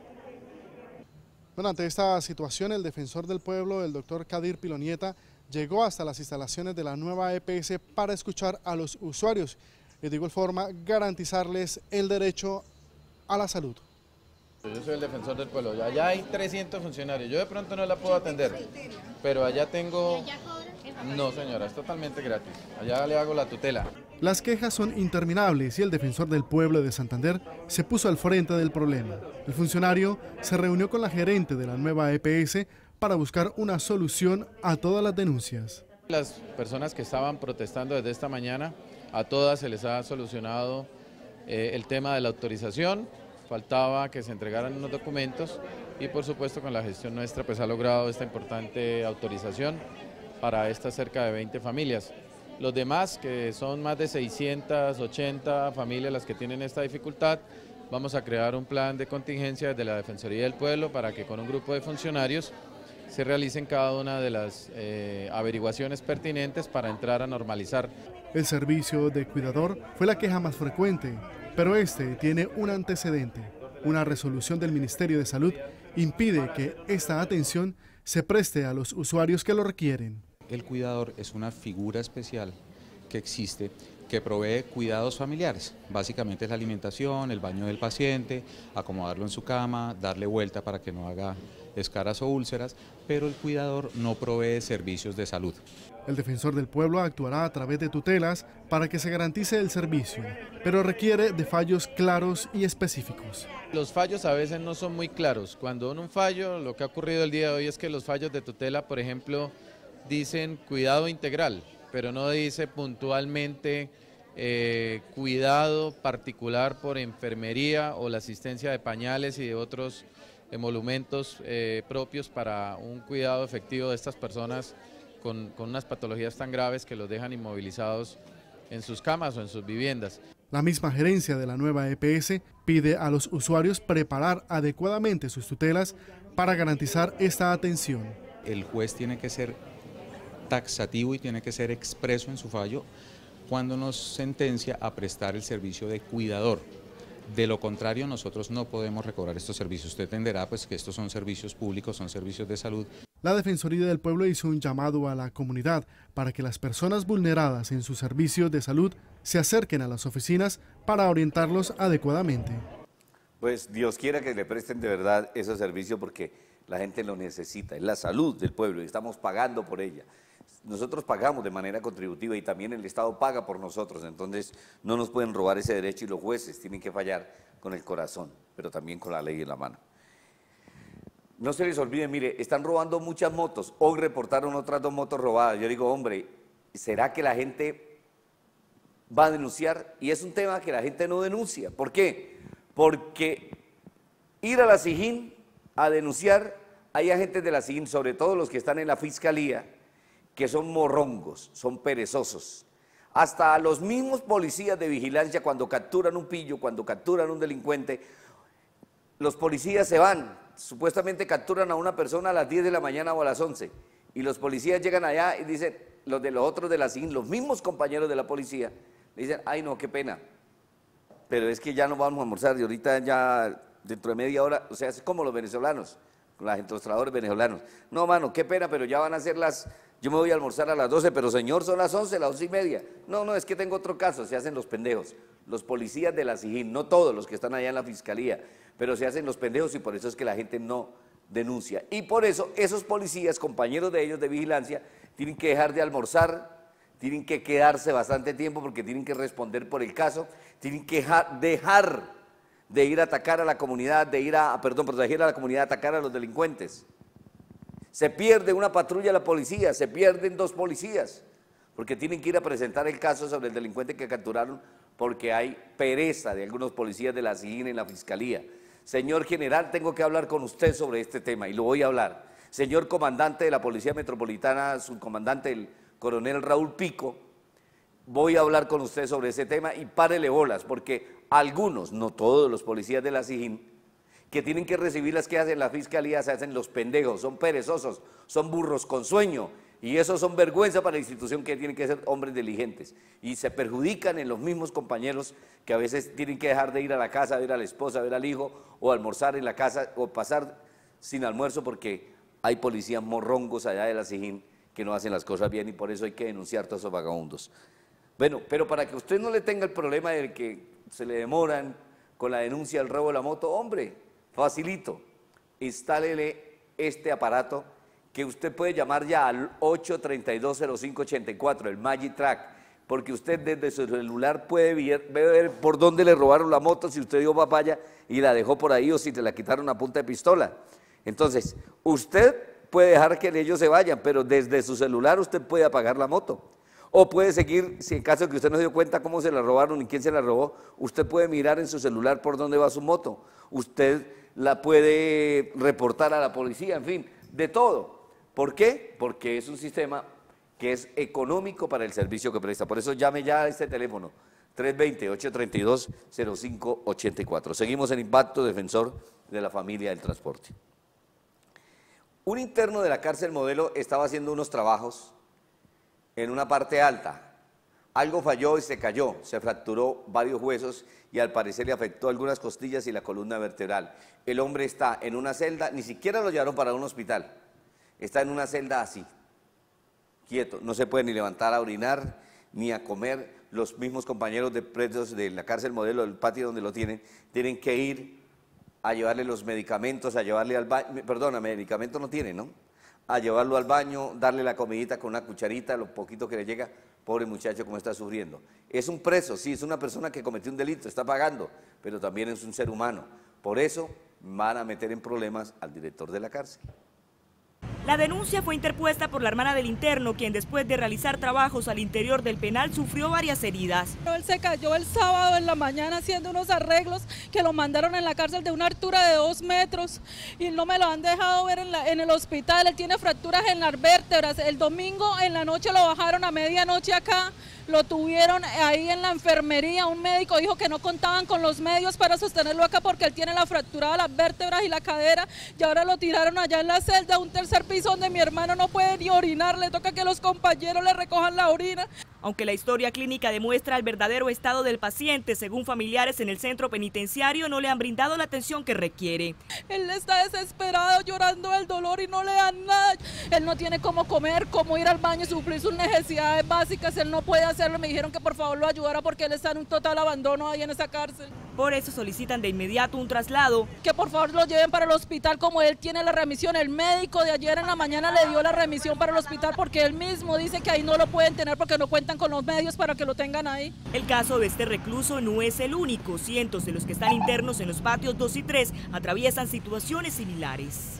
Bueno, ante esta situación, el defensor del pueblo, el doctor Kadir Pilonieta, llegó hasta las instalaciones de la nueva E P S para escuchar a los usuarios y de igual forma garantizarles el derecho a la salud. Yo soy el defensor del pueblo, allá hay trescientos funcionarios, yo de pronto no la puedo atender, pero allá tengo... No señora, es totalmente gratis, allá le hago la tutela. Las quejas son interminables y el defensor del pueblo de Santander se puso al frente del problema. El funcionario se reunió con la gerente de la nueva E P S para buscar una solución a todas las denuncias. Las personas que estaban protestando desde esta mañana, a todas se les ha solucionado eh, el tema de la autorización, faltaba que se entregaran unos documentos y por supuesto con la gestión nuestra pues ha logrado esta importante autorización para estas cerca de veinte familias. Los demás, que son más de seiscientas ochenta familias las que tienen esta dificultad, vamos a crear un plan de contingencia desde la Defensoría del Pueblo para que con un grupo de funcionarios se realicen cada una de las eh, averiguaciones pertinentes para entrar a normalizar. El servicio de cuidador fue la queja más frecuente, pero este tiene un antecedente. Una resolución del Ministerio de Salud impide que esta atención se preste a los usuarios que lo requieren. El cuidador es una figura especial que existe, que provee cuidados familiares. Básicamente es la alimentación, el baño del paciente, acomodarlo en su cama, darle vuelta para que no haga escaras o úlceras, pero el cuidador no provee servicios de salud. El defensor del pueblo actuará a través de tutelas para que se garantice el servicio, pero requiere de fallos claros y específicos. Los fallos a veces no son muy claros. Cuando en un fallo, lo que ha ocurrido el día de hoy es que los fallos de tutela, por ejemplo, dicen cuidado integral, pero no dice puntualmente eh, cuidado particular por enfermería o la asistencia de pañales y de otros emolumentos eh, propios para un cuidado efectivo de estas personas con, con unas patologías tan graves que los dejan inmovilizados en sus camas o en sus viviendas. La misma gerencia de la nueva E P S pide a los usuarios preparar adecuadamente sus tutelas para garantizar esta atención. El juez tiene que ser taxativo y tiene que ser expreso en su fallo cuando nos sentencia a prestar el servicio de cuidador. De lo contrario, nosotros no podemos recobrar estos servicios. Usted entenderá pues, que estos son servicios públicos, son servicios de salud. La Defensoría del Pueblo hizo un llamado a la comunidad para que las personas vulneradas en sus servicios de salud se acerquen a las oficinas para orientarlos adecuadamente. Pues Dios quiera que le presten de verdad ese servicio porque la gente lo necesita, es la salud del pueblo y estamos pagando por ella. Nosotros pagamos de manera contributiva y también el Estado paga por nosotros, entonces no nos pueden robar ese derecho y los jueces tienen que fallar con el corazón, pero también con la ley en la mano. No se les olvide, mire, están robando muchas motos, hoy reportaron otras dos motos robadas, yo digo, hombre, ¿será que la gente va a denunciar? Y es un tema que la gente no denuncia, ¿por qué? Porque ir a la SIJIN a denunciar, hay agentes de la SIJIN, sobre todo los que están en la Fiscalía, que son morrongos, son perezosos. Hasta los mismos policías de vigilancia, cuando capturan un pillo, cuando capturan un delincuente, los policías se van, supuestamente capturan a una persona a las diez de la mañana o a las once, y los policías llegan allá y dicen, los de los otros de la SIJIN, los mismos compañeros de la policía, dicen, ay no, qué pena, pero es que ya no vamos a almorzar, y ahorita ya dentro de media hora, o sea, es como los venezolanos, los entostradores venezolanos, no mano, qué pena, pero ya van a ser las, yo me voy a almorzar a las doce, pero señor, son las once, las once y media, no, no, es que tengo otro caso, se hacen los pendejos, los policías de la SIJIN, no todos los que están allá en la Fiscalía, pero se hacen los pendejos y por eso es que la gente no denuncia, y por eso esos policías, compañeros de ellos de vigilancia, tienen que dejar de almorzar, tienen que quedarse bastante tiempo porque tienen que responder por el caso, tienen que dejar de ir a atacar a la comunidad, de ir a, perdón, proteger a la comunidad, atacar a los delincuentes. Se pierde una patrulla de la policía, se pierden dos policías, porque tienen que ir a presentar el caso sobre el delincuente que capturaron, porque hay pereza de algunos policías de la SIJIN en la Fiscalía. Señor general, tengo que hablar con usted sobre este tema, y lo voy a hablar. Señor comandante de la Policía Metropolitana, subcomandante el coronel Raúl Pico, voy a hablar con usted sobre ese tema y párele bolas, porque algunos, no todos los policías de la SIJIN, que tienen que recibir las quejas en la Fiscalía, se hacen los pendejos, son perezosos, son burros con sueño, y esos son vergüenza para la institución que tienen que ser hombres diligentes, y se perjudican en los mismos compañeros que a veces tienen que dejar de ir a la casa, a ver a la esposa, a ver al hijo, o almorzar en la casa, o pasar sin almuerzo, porque hay policías morrongos allá de la SIJIN que no hacen las cosas bien, y por eso hay que denunciar a todos esos vagabundos. Bueno, pero para que usted no le tenga el problema de que se le demoran con la denuncia del robo de la moto, hombre, facilito, instálele este aparato que usted puede llamar ya al ocho tres dos cero cinco ocho cuatro, el Magic Track, porque usted desde su celular puede ver por dónde le robaron la moto, si usted dio papaya y la dejó por ahí o si te la quitaron a punta de pistola. Entonces, usted puede dejar que ellos se vayan, pero desde su celular usted puede apagar la moto. O puede seguir, si en caso que usted no se dio cuenta cómo se la robaron y quién se la robó, usted puede mirar en su celular por dónde va su moto, usted la puede reportar a la policía, en fin, de todo. ¿Por qué? Porque es un sistema que es económico para el servicio que presta. Por eso llame ya a este teléfono, tres dos cero, ocho tres dos, cero cinco ocho cuatro. Seguimos en Impacto, defensor de la familia del transporte. Un interno de la cárcel Modelo estaba haciendo unos trabajos en una parte alta. Algo falló y se cayó, se fracturó varios huesos y al parecer le afectó algunas costillas y la columna vertebral. El hombre está en una celda, ni siquiera lo llevaron para un hospital, está en una celda así, quieto, no se puede ni levantar a orinar ni a comer. Los mismos compañeros de presos de la cárcel Modelo, del patio donde lo tienen, tienen que ir a llevarle los medicamentos, a llevarle al baño, perdona, medicamentos no tiene, ¿no? A llevarlo al baño, darle la comidita con una cucharita, lo poquito que le llega, pobre muchacho como está sufriendo. Es un preso, sí, es una persona que cometió un delito, está pagando, pero también es un ser humano. Por eso van a meter en problemas al director de la cárcel. La denuncia fue interpuesta por la hermana del interno, quien después de realizar trabajos al interior del penal sufrió varias heridas. Él se cayó el sábado en la mañana haciendo unos arreglos que lo mandaron en la cárcel de una altura de dos metros y no me lo han dejado ver en, la, en el hospital. Él tiene fracturas en las vértebras. El domingo en la noche lo bajaron a medianoche acá. Lo tuvieron ahí en la enfermería, un médico dijo que no contaban con los medios para sostenerlo acá porque él tiene la fractura de las vértebras y la cadera y ahora lo tiraron allá en la celda, un tercer piso donde mi hermano no puede ni orinar, le toca que los compañeros le recojan la orina. Aunque la historia clínica demuestra el verdadero estado del paciente, según familiares en el centro penitenciario no le han brindado la atención que requiere. Él está desesperado, llorando del dolor y no le dan nada. Él no tiene cómo comer, cómo ir al baño y suplir sus necesidades básicas, él no puede hacerlo. Me dijeron que por favor lo ayudara porque él está en un total abandono ahí en esa cárcel. Por eso solicitan de inmediato un traslado. Que por favor lo lleven para el hospital como él tiene la remisión. El médico de ayer en la mañana le dio la remisión para el hospital porque él mismo dice que ahí no lo pueden tener porque no cuentan con los medios para que lo tengan ahí. El caso de este recluso no es el único. Cientos de los que están internos en los patios dos y tres atraviesan situaciones similares.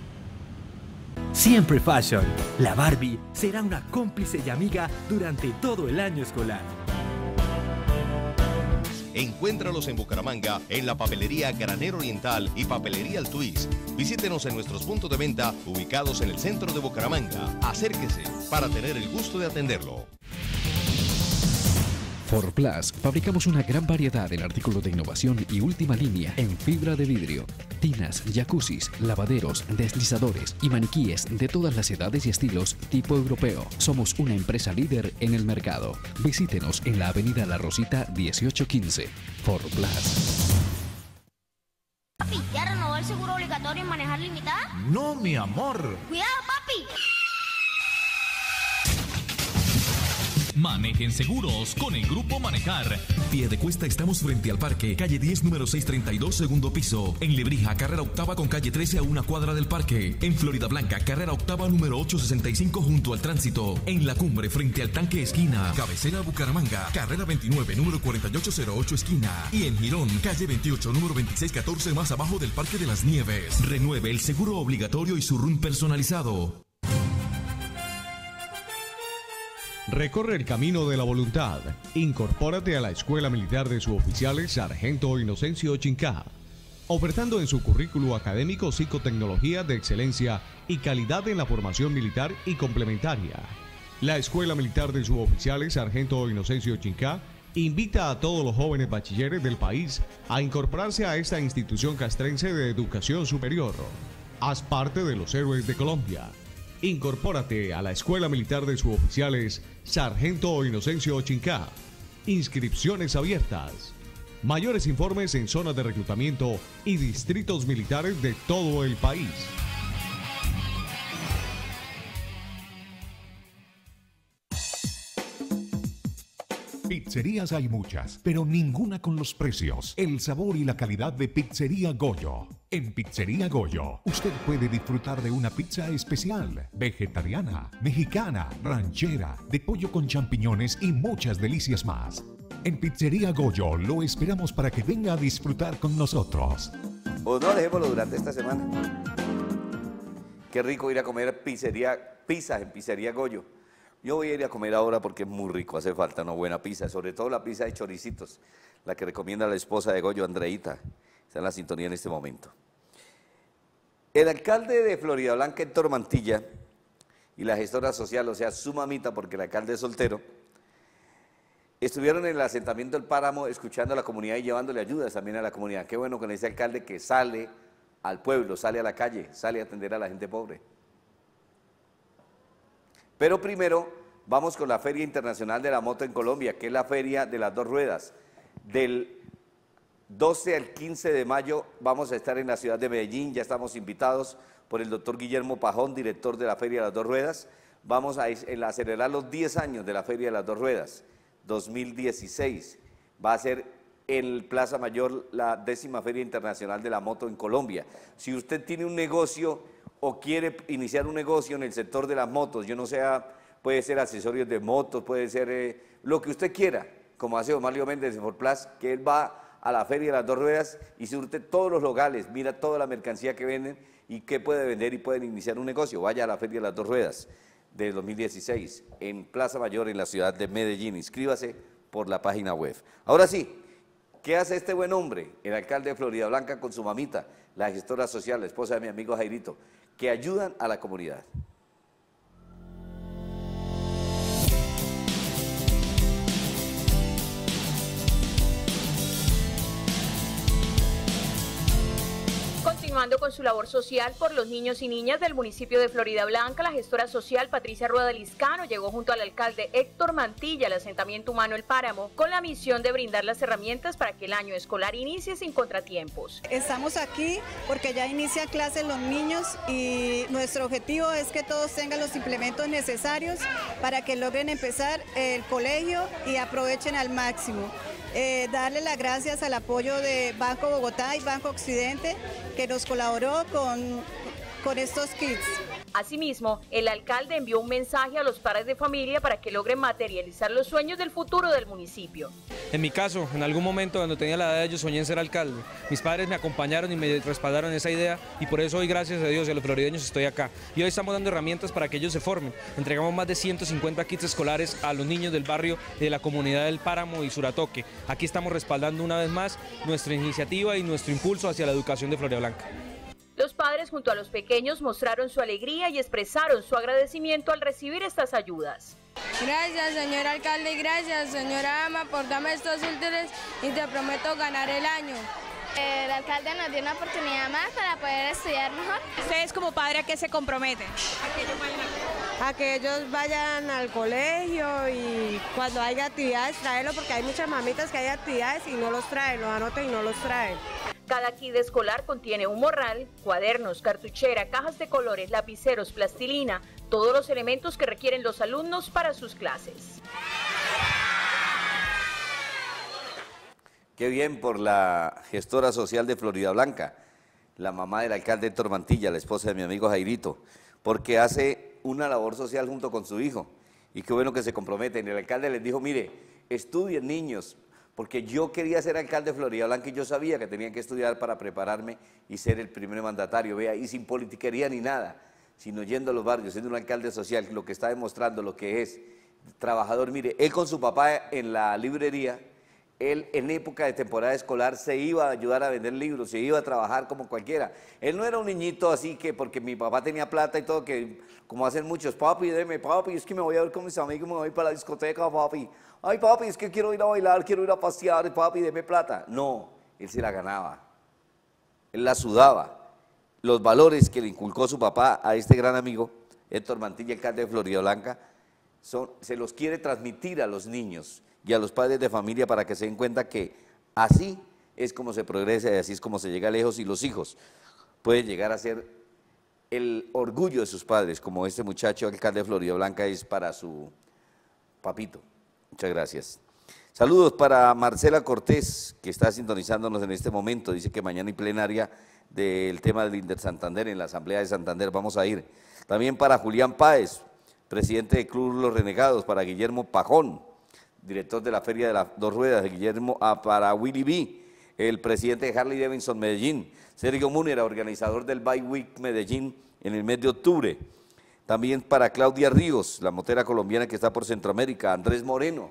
Siempre Fashion. La Barbie será una cómplice y amiga durante todo el año escolar. Encuéntralos en Bucaramanga, en la papelería Granero Oriental y papelería El Twist. Visítenos en nuestros puntos de venta ubicados en el centro de Bucaramanga. Acérquese para tener el gusto de atenderlo. Forplas, fabricamos una gran variedad en artículos de innovación y última línea en fibra de vidrio, tinas, jacuzzis, lavaderos, deslizadores y maniquíes de todas las edades y estilos tipo europeo. Somos una empresa líder en el mercado. Visítenos en la avenida La Rosita dieciocho quince. Forplas. Papi, ¿ya renovó el seguro obligatorio en manejar limitada? No, mi amor. ¡Cuidado, papi! Manejen seguros con el Grupo Manejar. Piedecuesta estamos frente al parque, calle diez, número seiscientos treinta y dos, segundo piso. En Lebrija, carrera octava con calle trece a una cuadra del parque. En Florida Blanca, carrera octava, número ochocientos sesenta y cinco junto al tránsito. En La Cumbre, frente al tanque esquina. Cabecera Bucaramanga, carrera veintinueve, número cuarenta y ocho cero ocho esquina. Y en Girón, calle veintiocho, número veintiséis catorce más abajo del Parque de las Nieves. Renueve el seguro obligatorio y su R U N personalizado. Recorre el camino de la voluntad. Incorpórate a la Escuela Militar de Suboficiales Sargento Inocencio Chincá, ofertando en su currículo académico psicotecnología de excelencia y calidad en la formación militar y complementaria. La Escuela Militar de Suboficiales Sargento Inocencio Chincá invita a todos los jóvenes bachilleres del país a incorporarse a esta institución castrense de educación superior. Haz parte de los héroes de Colombia. Incorpórate a la Escuela Militar de Suboficiales Sargento Inocencio Chincá. Inscripciones abiertas. Mayores informes en zonas de reclutamiento y distritos militares de todo el país. Pizzerías hay muchas, pero ninguna con los precios, el sabor y la calidad de Pizzería Goyo. En Pizzería Goyo, usted puede disfrutar de una pizza especial, vegetariana, mexicana, ranchera, de pollo con champiñones y muchas delicias más. En Pizzería Goyo lo esperamos para que venga a disfrutar con nosotros. O no, dejémoslo durante esta semana. Qué rico ir a comer pizzería, pizza en Pizzería Goyo. Yo voy a ir a comer ahora porque es muy rico, hace falta una buena pizza, sobre todo la pizza de choricitos, la que recomienda la esposa de Goyo, Andreita. Está en la sintonía en este momento. El alcalde de Florida Blanca, Héctor Mantilla, y la gestora social, o sea, su mamita, porque el alcalde es soltero, estuvieron en el asentamiento del Páramo escuchando a la comunidad y llevándole ayudas también a la comunidad. Qué bueno con ese alcalde que sale al pueblo, sale a la calle, sale a atender a la gente pobre. Pero primero vamos con la Feria Internacional de la Moto en Colombia, que es la feria de las dos ruedas. Del doce al quince de mayo vamos a estar en la ciudad de Medellín, ya estamos invitados por el doctor Guillermo Pajón, director de la Feria de las Dos Ruedas. Vamos a, a celebrar los diez años de la Feria de las Dos Ruedas, dos mil dieciséis. Va a ser en Plaza Mayor la décima Feria Internacional de la Moto en Colombia. Si usted tiene un negocio o quiere iniciar un negocio en el sector de las motos, yo no sé, puede ser accesorios de motos, puede ser eh, lo que usted quiera, como hace Omar Leo Méndez de Forplas, que él va a la Feria de las Dos Ruedas y surte todos los locales, mira toda la mercancía que venden y qué puede vender y pueden iniciar un negocio. Vaya a la Feria de las Dos Ruedas de dos mil dieciséis en Plaza Mayor en la ciudad de Medellín. Inscríbase por la página web. Ahora sí, ¿qué hace este buen hombre, el alcalde de Florida Blanca con su mamita, la gestora social, la esposa de mi amigo Jairito, que ayudan a la comunidad? Continuando con su labor social por los niños y niñas del municipio de Florida Blanca, la gestora social Patricia Rueda Liscano llegó junto al alcalde Héctor Mantilla al asentamiento humano El Páramo con la misión de brindar las herramientas para que el año escolar inicie sin contratiempos. Estamos aquí porque ya inicia clases los niños y nuestro objetivo es que todos tengan los implementos necesarios para que logren empezar el colegio y aprovechen al máximo. Eh, darle las gracias al apoyo de Banco Bogotá y Banco Occidente que nos colaboró con, con estos kits. Asimismo, el alcalde envió un mensaje a los padres de familia para que logren materializar los sueños del futuro del municipio. En mi caso, en algún momento cuando tenía la edad de ellos soñé en ser alcalde. Mis padres me acompañaron y me respaldaron esa idea y por eso hoy, gracias a Dios y a los florideños, estoy acá. Y hoy estamos dando herramientas para que ellos se formen. Entregamos más de ciento cincuenta kits escolares a los niños del barrio y de la comunidad del Páramo y Suratoque. Aquí estamos respaldando una vez más nuestra iniciativa y nuestro impulso hacia la educación de Florida Blanca. Los padres junto a los pequeños mostraron su alegría y expresaron su agradecimiento al recibir estas ayudas. Gracias, señor alcalde, gracias, señora Ama, por darme estos útiles y te prometo ganar el año. El alcalde nos dio una oportunidad más para poder estudiar mejor. ¿Ustedes como padre a qué se comprometen? A que ellos vayan a, a que ellos vayan al colegio y cuando haya actividades traerlo, porque hay muchas mamitas que hay actividades y no los traen, los anotan y no los traen. Cada kit escolar contiene un morral, cuadernos, cartuchera, cajas de colores, lapiceros, plastilina, todos los elementos que requieren los alumnos para sus clases. Qué bien por la gestora social de Florida Blanca, la mamá del alcalde Héctor Mantilla, la esposa de mi amigo Jairito, porque hace una labor social junto con su hijo. Y qué bueno que se comprometen. El alcalde les dijo, mire, estudien niños, porque yo quería ser alcalde de Florida Blanca y yo sabía que tenía que estudiar para prepararme y ser el primer mandatario, vea, y sin politiquería ni nada, sino yendo a los barrios, siendo un alcalde social, lo que está demostrando lo que es trabajador. Mire, él con su papá en la librería, él en época de temporada escolar se iba a ayudar a vender libros, se iba a trabajar como cualquiera. Él no era un niñito así que porque mi papá tenía plata y todo, que como hacen muchos, papi, deme, papi, es que me voy a ver con mis amigos, me voy para la discoteca, papi. Ay, papi, es que quiero ir a bailar, quiero ir a pasear, papi, deme plata. No, él se la ganaba, él la sudaba. Los valores que le inculcó su papá a este gran amigo, Héctor Mantilla, alcalde de Florida Blanca, son, se los quiere transmitir a los niños y a los padres de familia para que se den cuenta que así es como se progresa y así es como se llega lejos y los hijos pueden llegar a ser el orgullo de sus padres, como este muchacho alcalde de Florida Blanca es para su papito. Muchas gracias. Saludos para Marcela Cortés, que está sintonizándonos en este momento, dice que mañana hay plenaria del tema del Inder Santander, en la Asamblea de Santander vamos a ir. También para Julián Páez, presidente del Club Los Renegados, para Guillermo Pajón, director de la Feria de las Dos Ruedas, de Guillermo, ah, para Willy B., el presidente de Harley Davidson Medellín, Sergio Múnera, organizador del Bike Week Medellín en el mes de octubre. También para Claudia Ríos, la motera colombiana que está por Centroamérica, Andrés Moreno,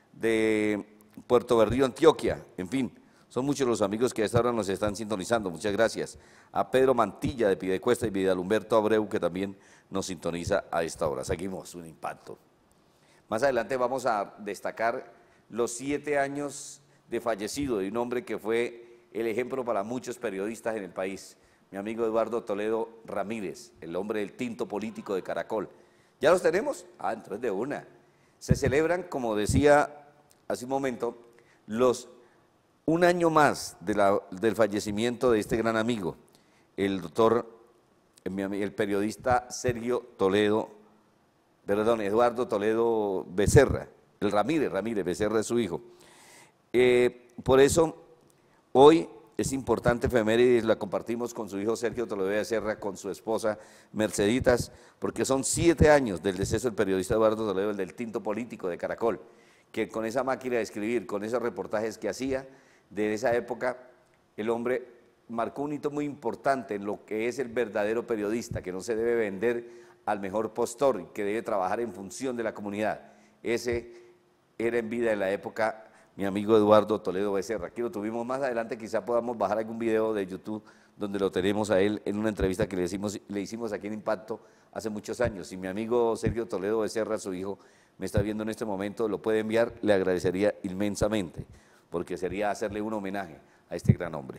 de Puerto Berrío, Antioquia, en fin, son muchos los amigos que a esta hora nos están sintonizando, muchas gracias. A Pedro Mantilla de Piedecuesta y Vidal Humberto Abreu, que también nos sintoniza a esta hora. Seguimos, un impacto. Más adelante vamos a destacar los siete años de fallecido de un hombre que fue el ejemplo para muchos periodistas en el país, mi amigo Eduardo Toledo Ramírez, el hombre del tinto político de Caracol. ¿Ya los tenemos? Ah, entonces de una. Se celebran, como decía hace un momento, los un año más de la, del fallecimiento de este gran amigo, el doctor, el periodista Sergio Toledo, perdón, Eduardo Toledo Becerra, el Ramírez, Ramírez Becerra es su hijo. Eh, por eso, hoy es importante efemérides, la compartimos con su hijo Sergio Toledo Becerra, con su esposa Merceditas, porque son siete años del deceso del periodista Eduardo Toledo, el del tinto político de Caracol, que con esa máquina de escribir, con esos reportajes que hacía, de esa época, el hombre marcó un hito muy importante en lo que es el verdadero periodista, que no se debe vender al mejor postor y que debe trabajar en función de la comunidad. Ese era en vida de la época mi amigo Eduardo Toledo Becerra. Aquí lo tuvimos más adelante, quizá podamos bajar algún video de YouTube donde lo tenemos a él en una entrevista que le hicimos, le hicimos aquí en Impacto hace muchos años. Si mi amigo Sergio Toledo Becerra, su hijo, me está viendo en este momento, lo puede enviar, le agradecería inmensamente, porque sería hacerle un homenaje a este gran hombre.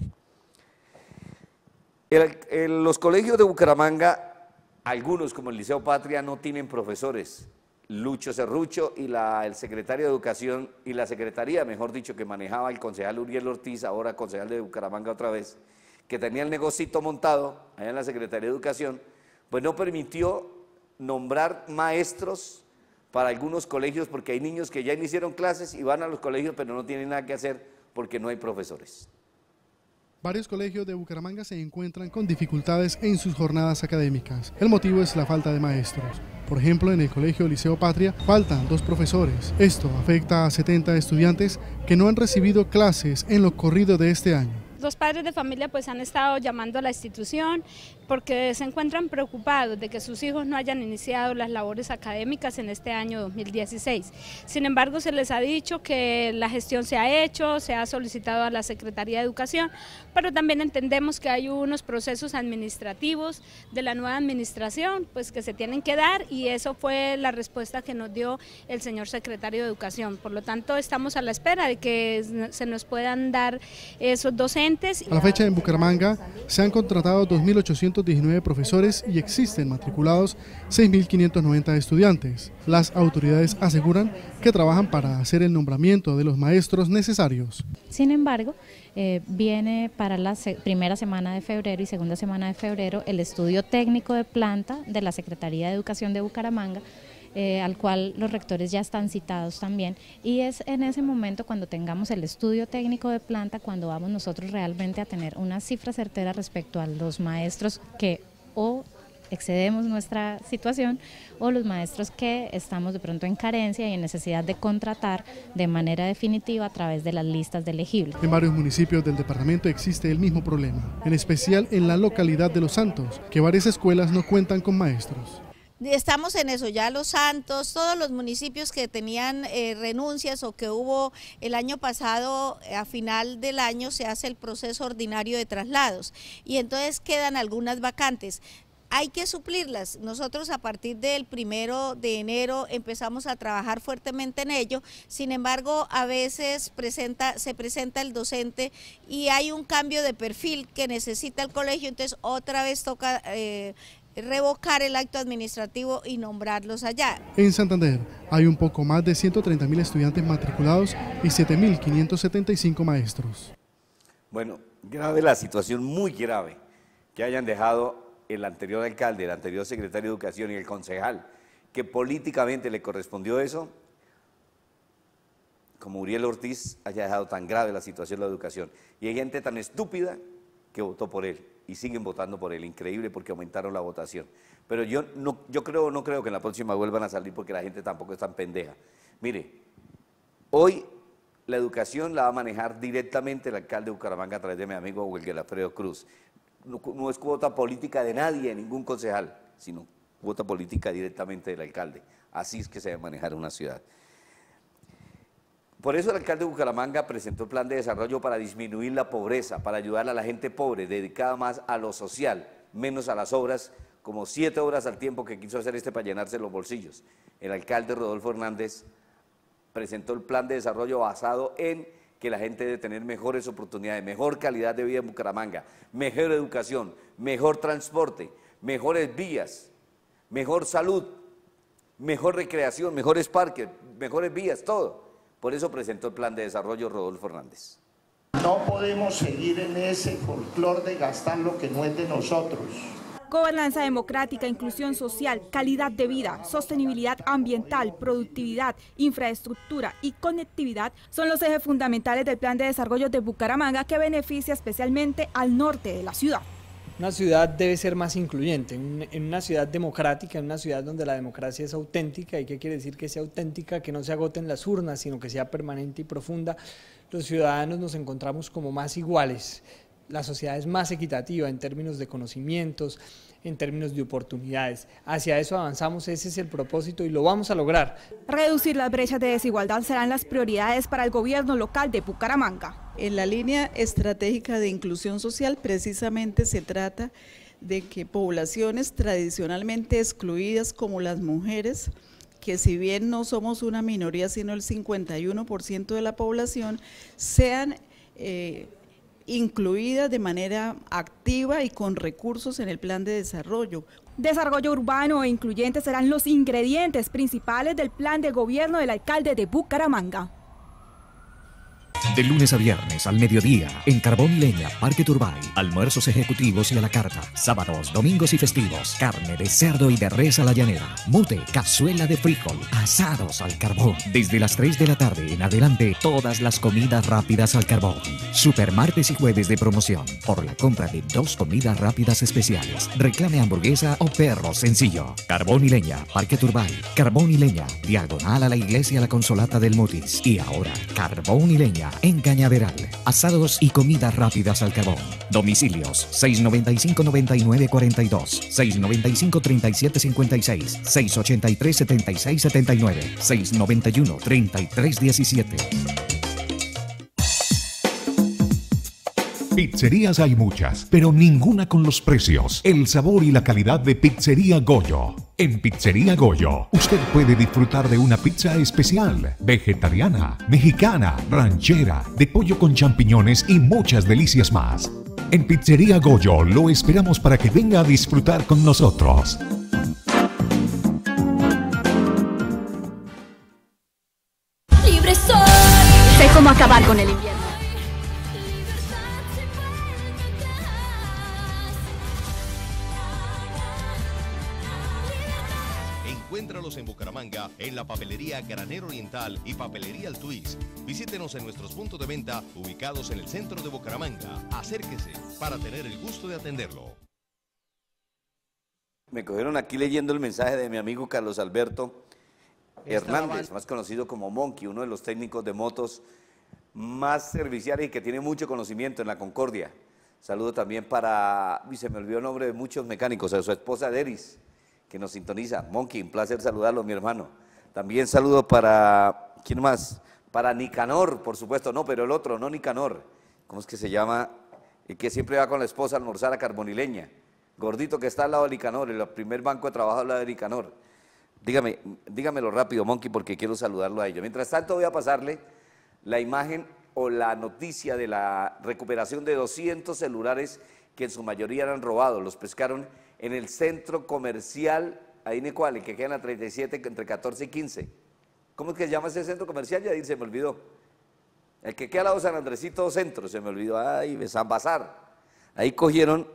El, el, los colegios de Bucaramanga, algunos como el Liceo Patria, no tienen profesores. Lucho Cerrucho y la, el secretario de Educación y la secretaría, mejor dicho, que manejaba el concejal Uriel Ortiz, ahora concejal de Bucaramanga otra vez, que tenía el negocito montado allá en la Secretaría de Educación, pues no permitió nombrar maestros para algunos colegios, porque hay niños que ya iniciaron clases y van a los colegios, pero no tienen nada que hacer porque no hay profesores. Varios colegios de Bucaramanga se encuentran con dificultades en sus jornadas académicas. El motivo es la falta de maestros. Por ejemplo, en el colegio Liceo Patria faltan dos profesores. Esto afecta a setenta estudiantes que no han recibido clases en lo corrido de este año. Los padres de familia pues han estado llamando a la institución porque se encuentran preocupados de que sus hijos no hayan iniciado las labores académicas en este año dos mil dieciséis. Sin embargo, se les ha dicho que la gestión se ha hecho, se ha solicitado a la Secretaría de Educación, pero también entendemos que hay unos procesos administrativos de la nueva administración pues que se tienen que dar, y eso fue la respuesta que nos dio el señor secretario de Educación. Por lo tanto, estamos a la espera de que se nos puedan dar esos docentes. A la fecha en Bucaramanga se han contratado dos mil ochocientos diecinueve profesores y existen matriculados seis mil quinientos noventa estudiantes. Las autoridades aseguran que trabajan para hacer el nombramiento de los maestros necesarios. Sin embargo, eh, viene para la se primera semana de febrero y segunda semana de febrero el estudio técnico de planta de la Secretaría de Educación de Bucaramanga, Eh, al cual los rectores ya están citados también, y es en ese momento, cuando tengamos el estudio técnico de planta, cuando vamos nosotros realmente a tener una cifra certera respecto a los maestros que o excedemos nuestra situación o los maestros que estamos de pronto en carencia y en necesidad de contratar de manera definitiva a través de las listas de elegibles. En varios municipios del departamento existe el mismo problema, en especial en la localidad de Los Santos, que varias escuelas no cuentan con maestros. Estamos en eso, ya Los Santos, todos los municipios que tenían eh, renuncias o que hubo el año pasado, a final del año se hace el proceso ordinario de traslados y entonces quedan algunas vacantes. Hay que suplirlas. Nosotros a partir del primero de enero empezamos a trabajar fuertemente en ello, sin embargo a veces presenta, se presenta el docente y hay un cambio de perfil que necesita el colegio, entonces otra vez toca eh, revocar el acto administrativo y nombrarlos allá. En Santander hay un poco más de ciento treinta mil estudiantes matriculados y siete mil quinientos setenta y cinco maestros. Bueno, grave la situación, muy grave, que hayan dejado el anterior alcalde, el anterior secretario de Educación y el concejal, que políticamente le correspondió eso, como Uriel Ortiz, haya dejado tan grave la situación de la educación. Y hay gente tan estúpida que votó por él y siguen votando por él, increíble porque aumentaron la votación. Pero yo no, yo creo, no creo que en la próxima vuelvan a salir porque la gente tampoco es tan pendeja. Mire, hoy la educación la va a manejar directamente el alcalde de Bucaramanga a través de mi amigo Wilger Alfredo Cruz. No, no es cuota política de nadie, de ningún concejal, sino cuota política directamente del alcalde. Así es que se debe manejar una ciudad. Por eso el alcalde de Bucaramanga presentó el plan de desarrollo para disminuir la pobreza, para ayudar a la gente pobre, dedicada más a lo social, menos a las obras, como siete horas al tiempo que quiso hacer este para llenarse los bolsillos. El alcalde Rodolfo Hernández presentó el plan de desarrollo basado en que la gente debe tener mejores oportunidades, mejor calidad de vida en Bucaramanga, mejor educación, mejor transporte, mejores vías, mejor salud, mejor recreación, mejores parques, mejores vías, todo. Por eso presentó el plan de desarrollo Rodolfo Hernández. No podemos seguir en ese folclore de gastar lo que no es de nosotros. Gobernanza democrática, inclusión social, calidad de vida, sostenibilidad ambiental, productividad, infraestructura y conectividad son los ejes fundamentales del Plan de Desarrollo de Bucaramanga, que beneficia especialmente al norte de la ciudad. Una ciudad debe ser más incluyente, en una ciudad democrática, en una ciudad donde la democracia es auténtica. ¿Y qué quiere decir que sea auténtica? Que no se agoten las urnas, sino que sea permanente y profunda. Los ciudadanos nos encontramos como más iguales. La sociedad es más equitativa en términos de conocimientos, en términos de oportunidades. Hacia eso avanzamos, ese es el propósito y lo vamos a lograr. Reducir las brechas de desigualdad serán las prioridades para el gobierno local de Bucaramanga. En la línea estratégica de inclusión social precisamente se trata de que poblaciones tradicionalmente excluidas como las mujeres, que si bien no somos una minoría sino el cincuenta y uno por ciento de la población, sean eh, incluidas de manera activa y con recursos en el plan de desarrollo. Desarrollo urbano e incluyente serán los ingredientes principales del plan de gobierno del alcalde de Bucaramanga. De lunes a viernes al mediodía, en Carbón y Leña, Parque Turbay, almuerzos ejecutivos y a la carta, sábados, domingos y festivos, carne de cerdo y de res a la llanera, mute, cazuela de frijol, asados al carbón. Desde las tres de la tarde en adelante, todas las comidas rápidas al carbón. Super martes y jueves de promoción, por la compra de dos comidas rápidas especiales. Reclame hamburguesa o perro sencillo. Carbón y Leña, Parque Turbay, Carbón y Leña, diagonal a la iglesia La Consolata del Mutis. Y ahora, Carbón y Leña en Cañaveral, asados y comidas rápidas al carbón. Domicilios seis noventa y cinco, noventa y nueve, cuarenta y dos, seis noventa y cinco, treinta y siete, cincuenta y seis, seis ochenta y tres, setenta y seis, setenta y nueve, seis noventa y uno, treinta y tres, diecisiete. Pizzerías hay muchas, pero ninguna con los precios, el sabor y la calidad de Pizzería Goyo. En Pizzería Goyo, usted puede disfrutar de una pizza especial, vegetariana, mexicana, ranchera, de pollo con champiñones y muchas delicias más. En Pizzería Goyo lo esperamos para que venga a disfrutar con nosotros. Libre soy. Sé cómo acabar con el invierno. Encuéntralos en Bucaramanga, en la papelería Granero Oriental y papelería El Twist. Visítenos en nuestros puntos de venta ubicados en el centro de Bucaramanga. Acérquese para tener el gusto de atenderlo. Me cogieron aquí leyendo el mensaje de mi amigo Carlos Alberto Hernández, más conocido como Monkey, uno de los técnicos de motos más serviciales y que tiene mucho conocimiento en la Concordia. Saludo también para, uy, se me olvidó el nombre de muchos mecánicos, a su esposa Deris, que nos sintoniza. Monkey, un placer saludarlo, mi hermano. También saludo para, ¿quién más? Para Nicanor, por supuesto, no, pero el otro, no Nicanor. ¿Cómo es que se llama? El que siempre va con la esposa a almorzar a Carbonileña. Gordito que está al lado de Nicanor, el primer banco de trabajo al lado de Nicanor. Dígame, dígamelo rápido, Monkey, porque quiero saludarlo a ellos. Mientras tanto voy a pasarle la imagen o la noticia de la recuperación de doscientos celulares que en su mayoría eran robados. Los pescaron en el centro comercial, ahí en Ecuale, que queda en la treinta y siete, entre catorce y quince. ¿Cómo es que se llama ese centro comercial? Ya se me olvidó. El que queda al lado de San Andresito Centro, se me olvidó. Ay, San Bazar. Ahí cogieron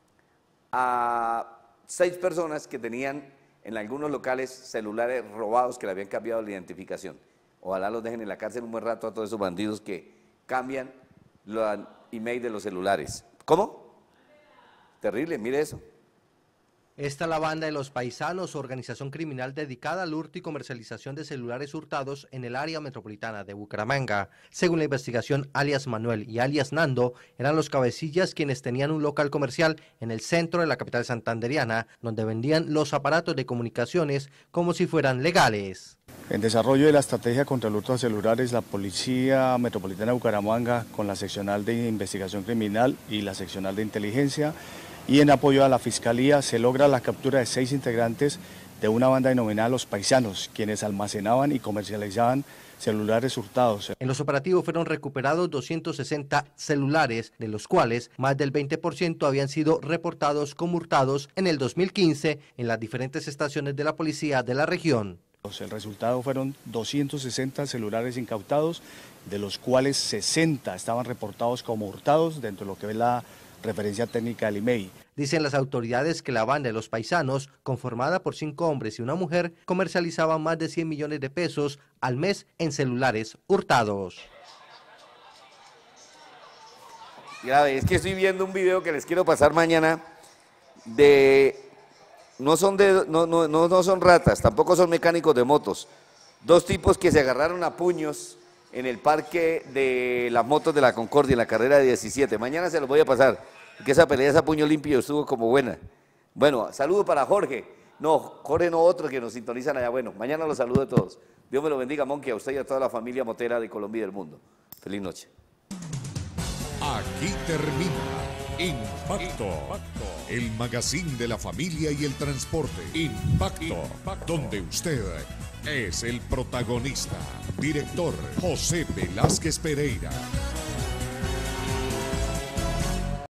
a seis personas que tenían en algunos locales celulares robados que le habían cambiado la identificación. Ojalá los dejen en la cárcel un buen rato a todos esos bandidos que cambian los email de los celulares. ¿Cómo? Terrible, mire eso. Esta es la banda de Los Paisanos, organización criminal dedicada al hurto y comercialización de celulares hurtados en el área metropolitana de Bucaramanga. Según la investigación, alias Manuel y alias Nando eran los cabecillas quienes tenían un local comercial en el centro de la capital santanderiana, donde vendían los aparatos de comunicaciones como si fueran legales. En desarrollo de la estrategia contra el hurto de celulares, la Policía Metropolitana de Bucaramanga, con la seccional de investigación criminal y la seccional de inteligencia, y en apoyo a la Fiscalía, se logra la captura de seis integrantes de una banda denominada Los Paisanos, quienes almacenaban y comercializaban celulares hurtados. En los operativos fueron recuperados doscientos sesenta celulares, de los cuales más del veinte por ciento habían sido reportados como hurtados en el dos mil quince en las diferentes estaciones de la policía de la región. El resultado fueron doscientos sesenta celulares incautados, de los cuales sesenta estaban reportados como hurtados dentro de lo que es la referencia técnica del I M E I. Dicen las autoridades que la banda de los paisanos, conformada por cinco hombres y una mujer, comercializaba más de cien millones de pesos al mes en celulares hurtados. Grave, es que estoy viendo un video que les quiero pasar mañana de... No son, de, no, no, no, no son ratas, tampoco son mecánicos de motos. Dos tipos que se agarraron a puños en el parque de las motos de la Concordia, en la carrera de diecisiete. Mañana se los voy a pasar, porque esa pelea, esa puño limpio estuvo como buena. Bueno, saludo para Jorge. No, Jorge no, otro que nos sintonizan allá. Bueno, mañana los saludo a todos. Dios me lo bendiga, Monkey, a usted y a toda la familia motera de Colombia y del mundo. Feliz noche. Aquí termina Impacto, el magazine de la familia y el transporte. Impacto, donde usted es el protagonista. Director José Velázquez Pereira.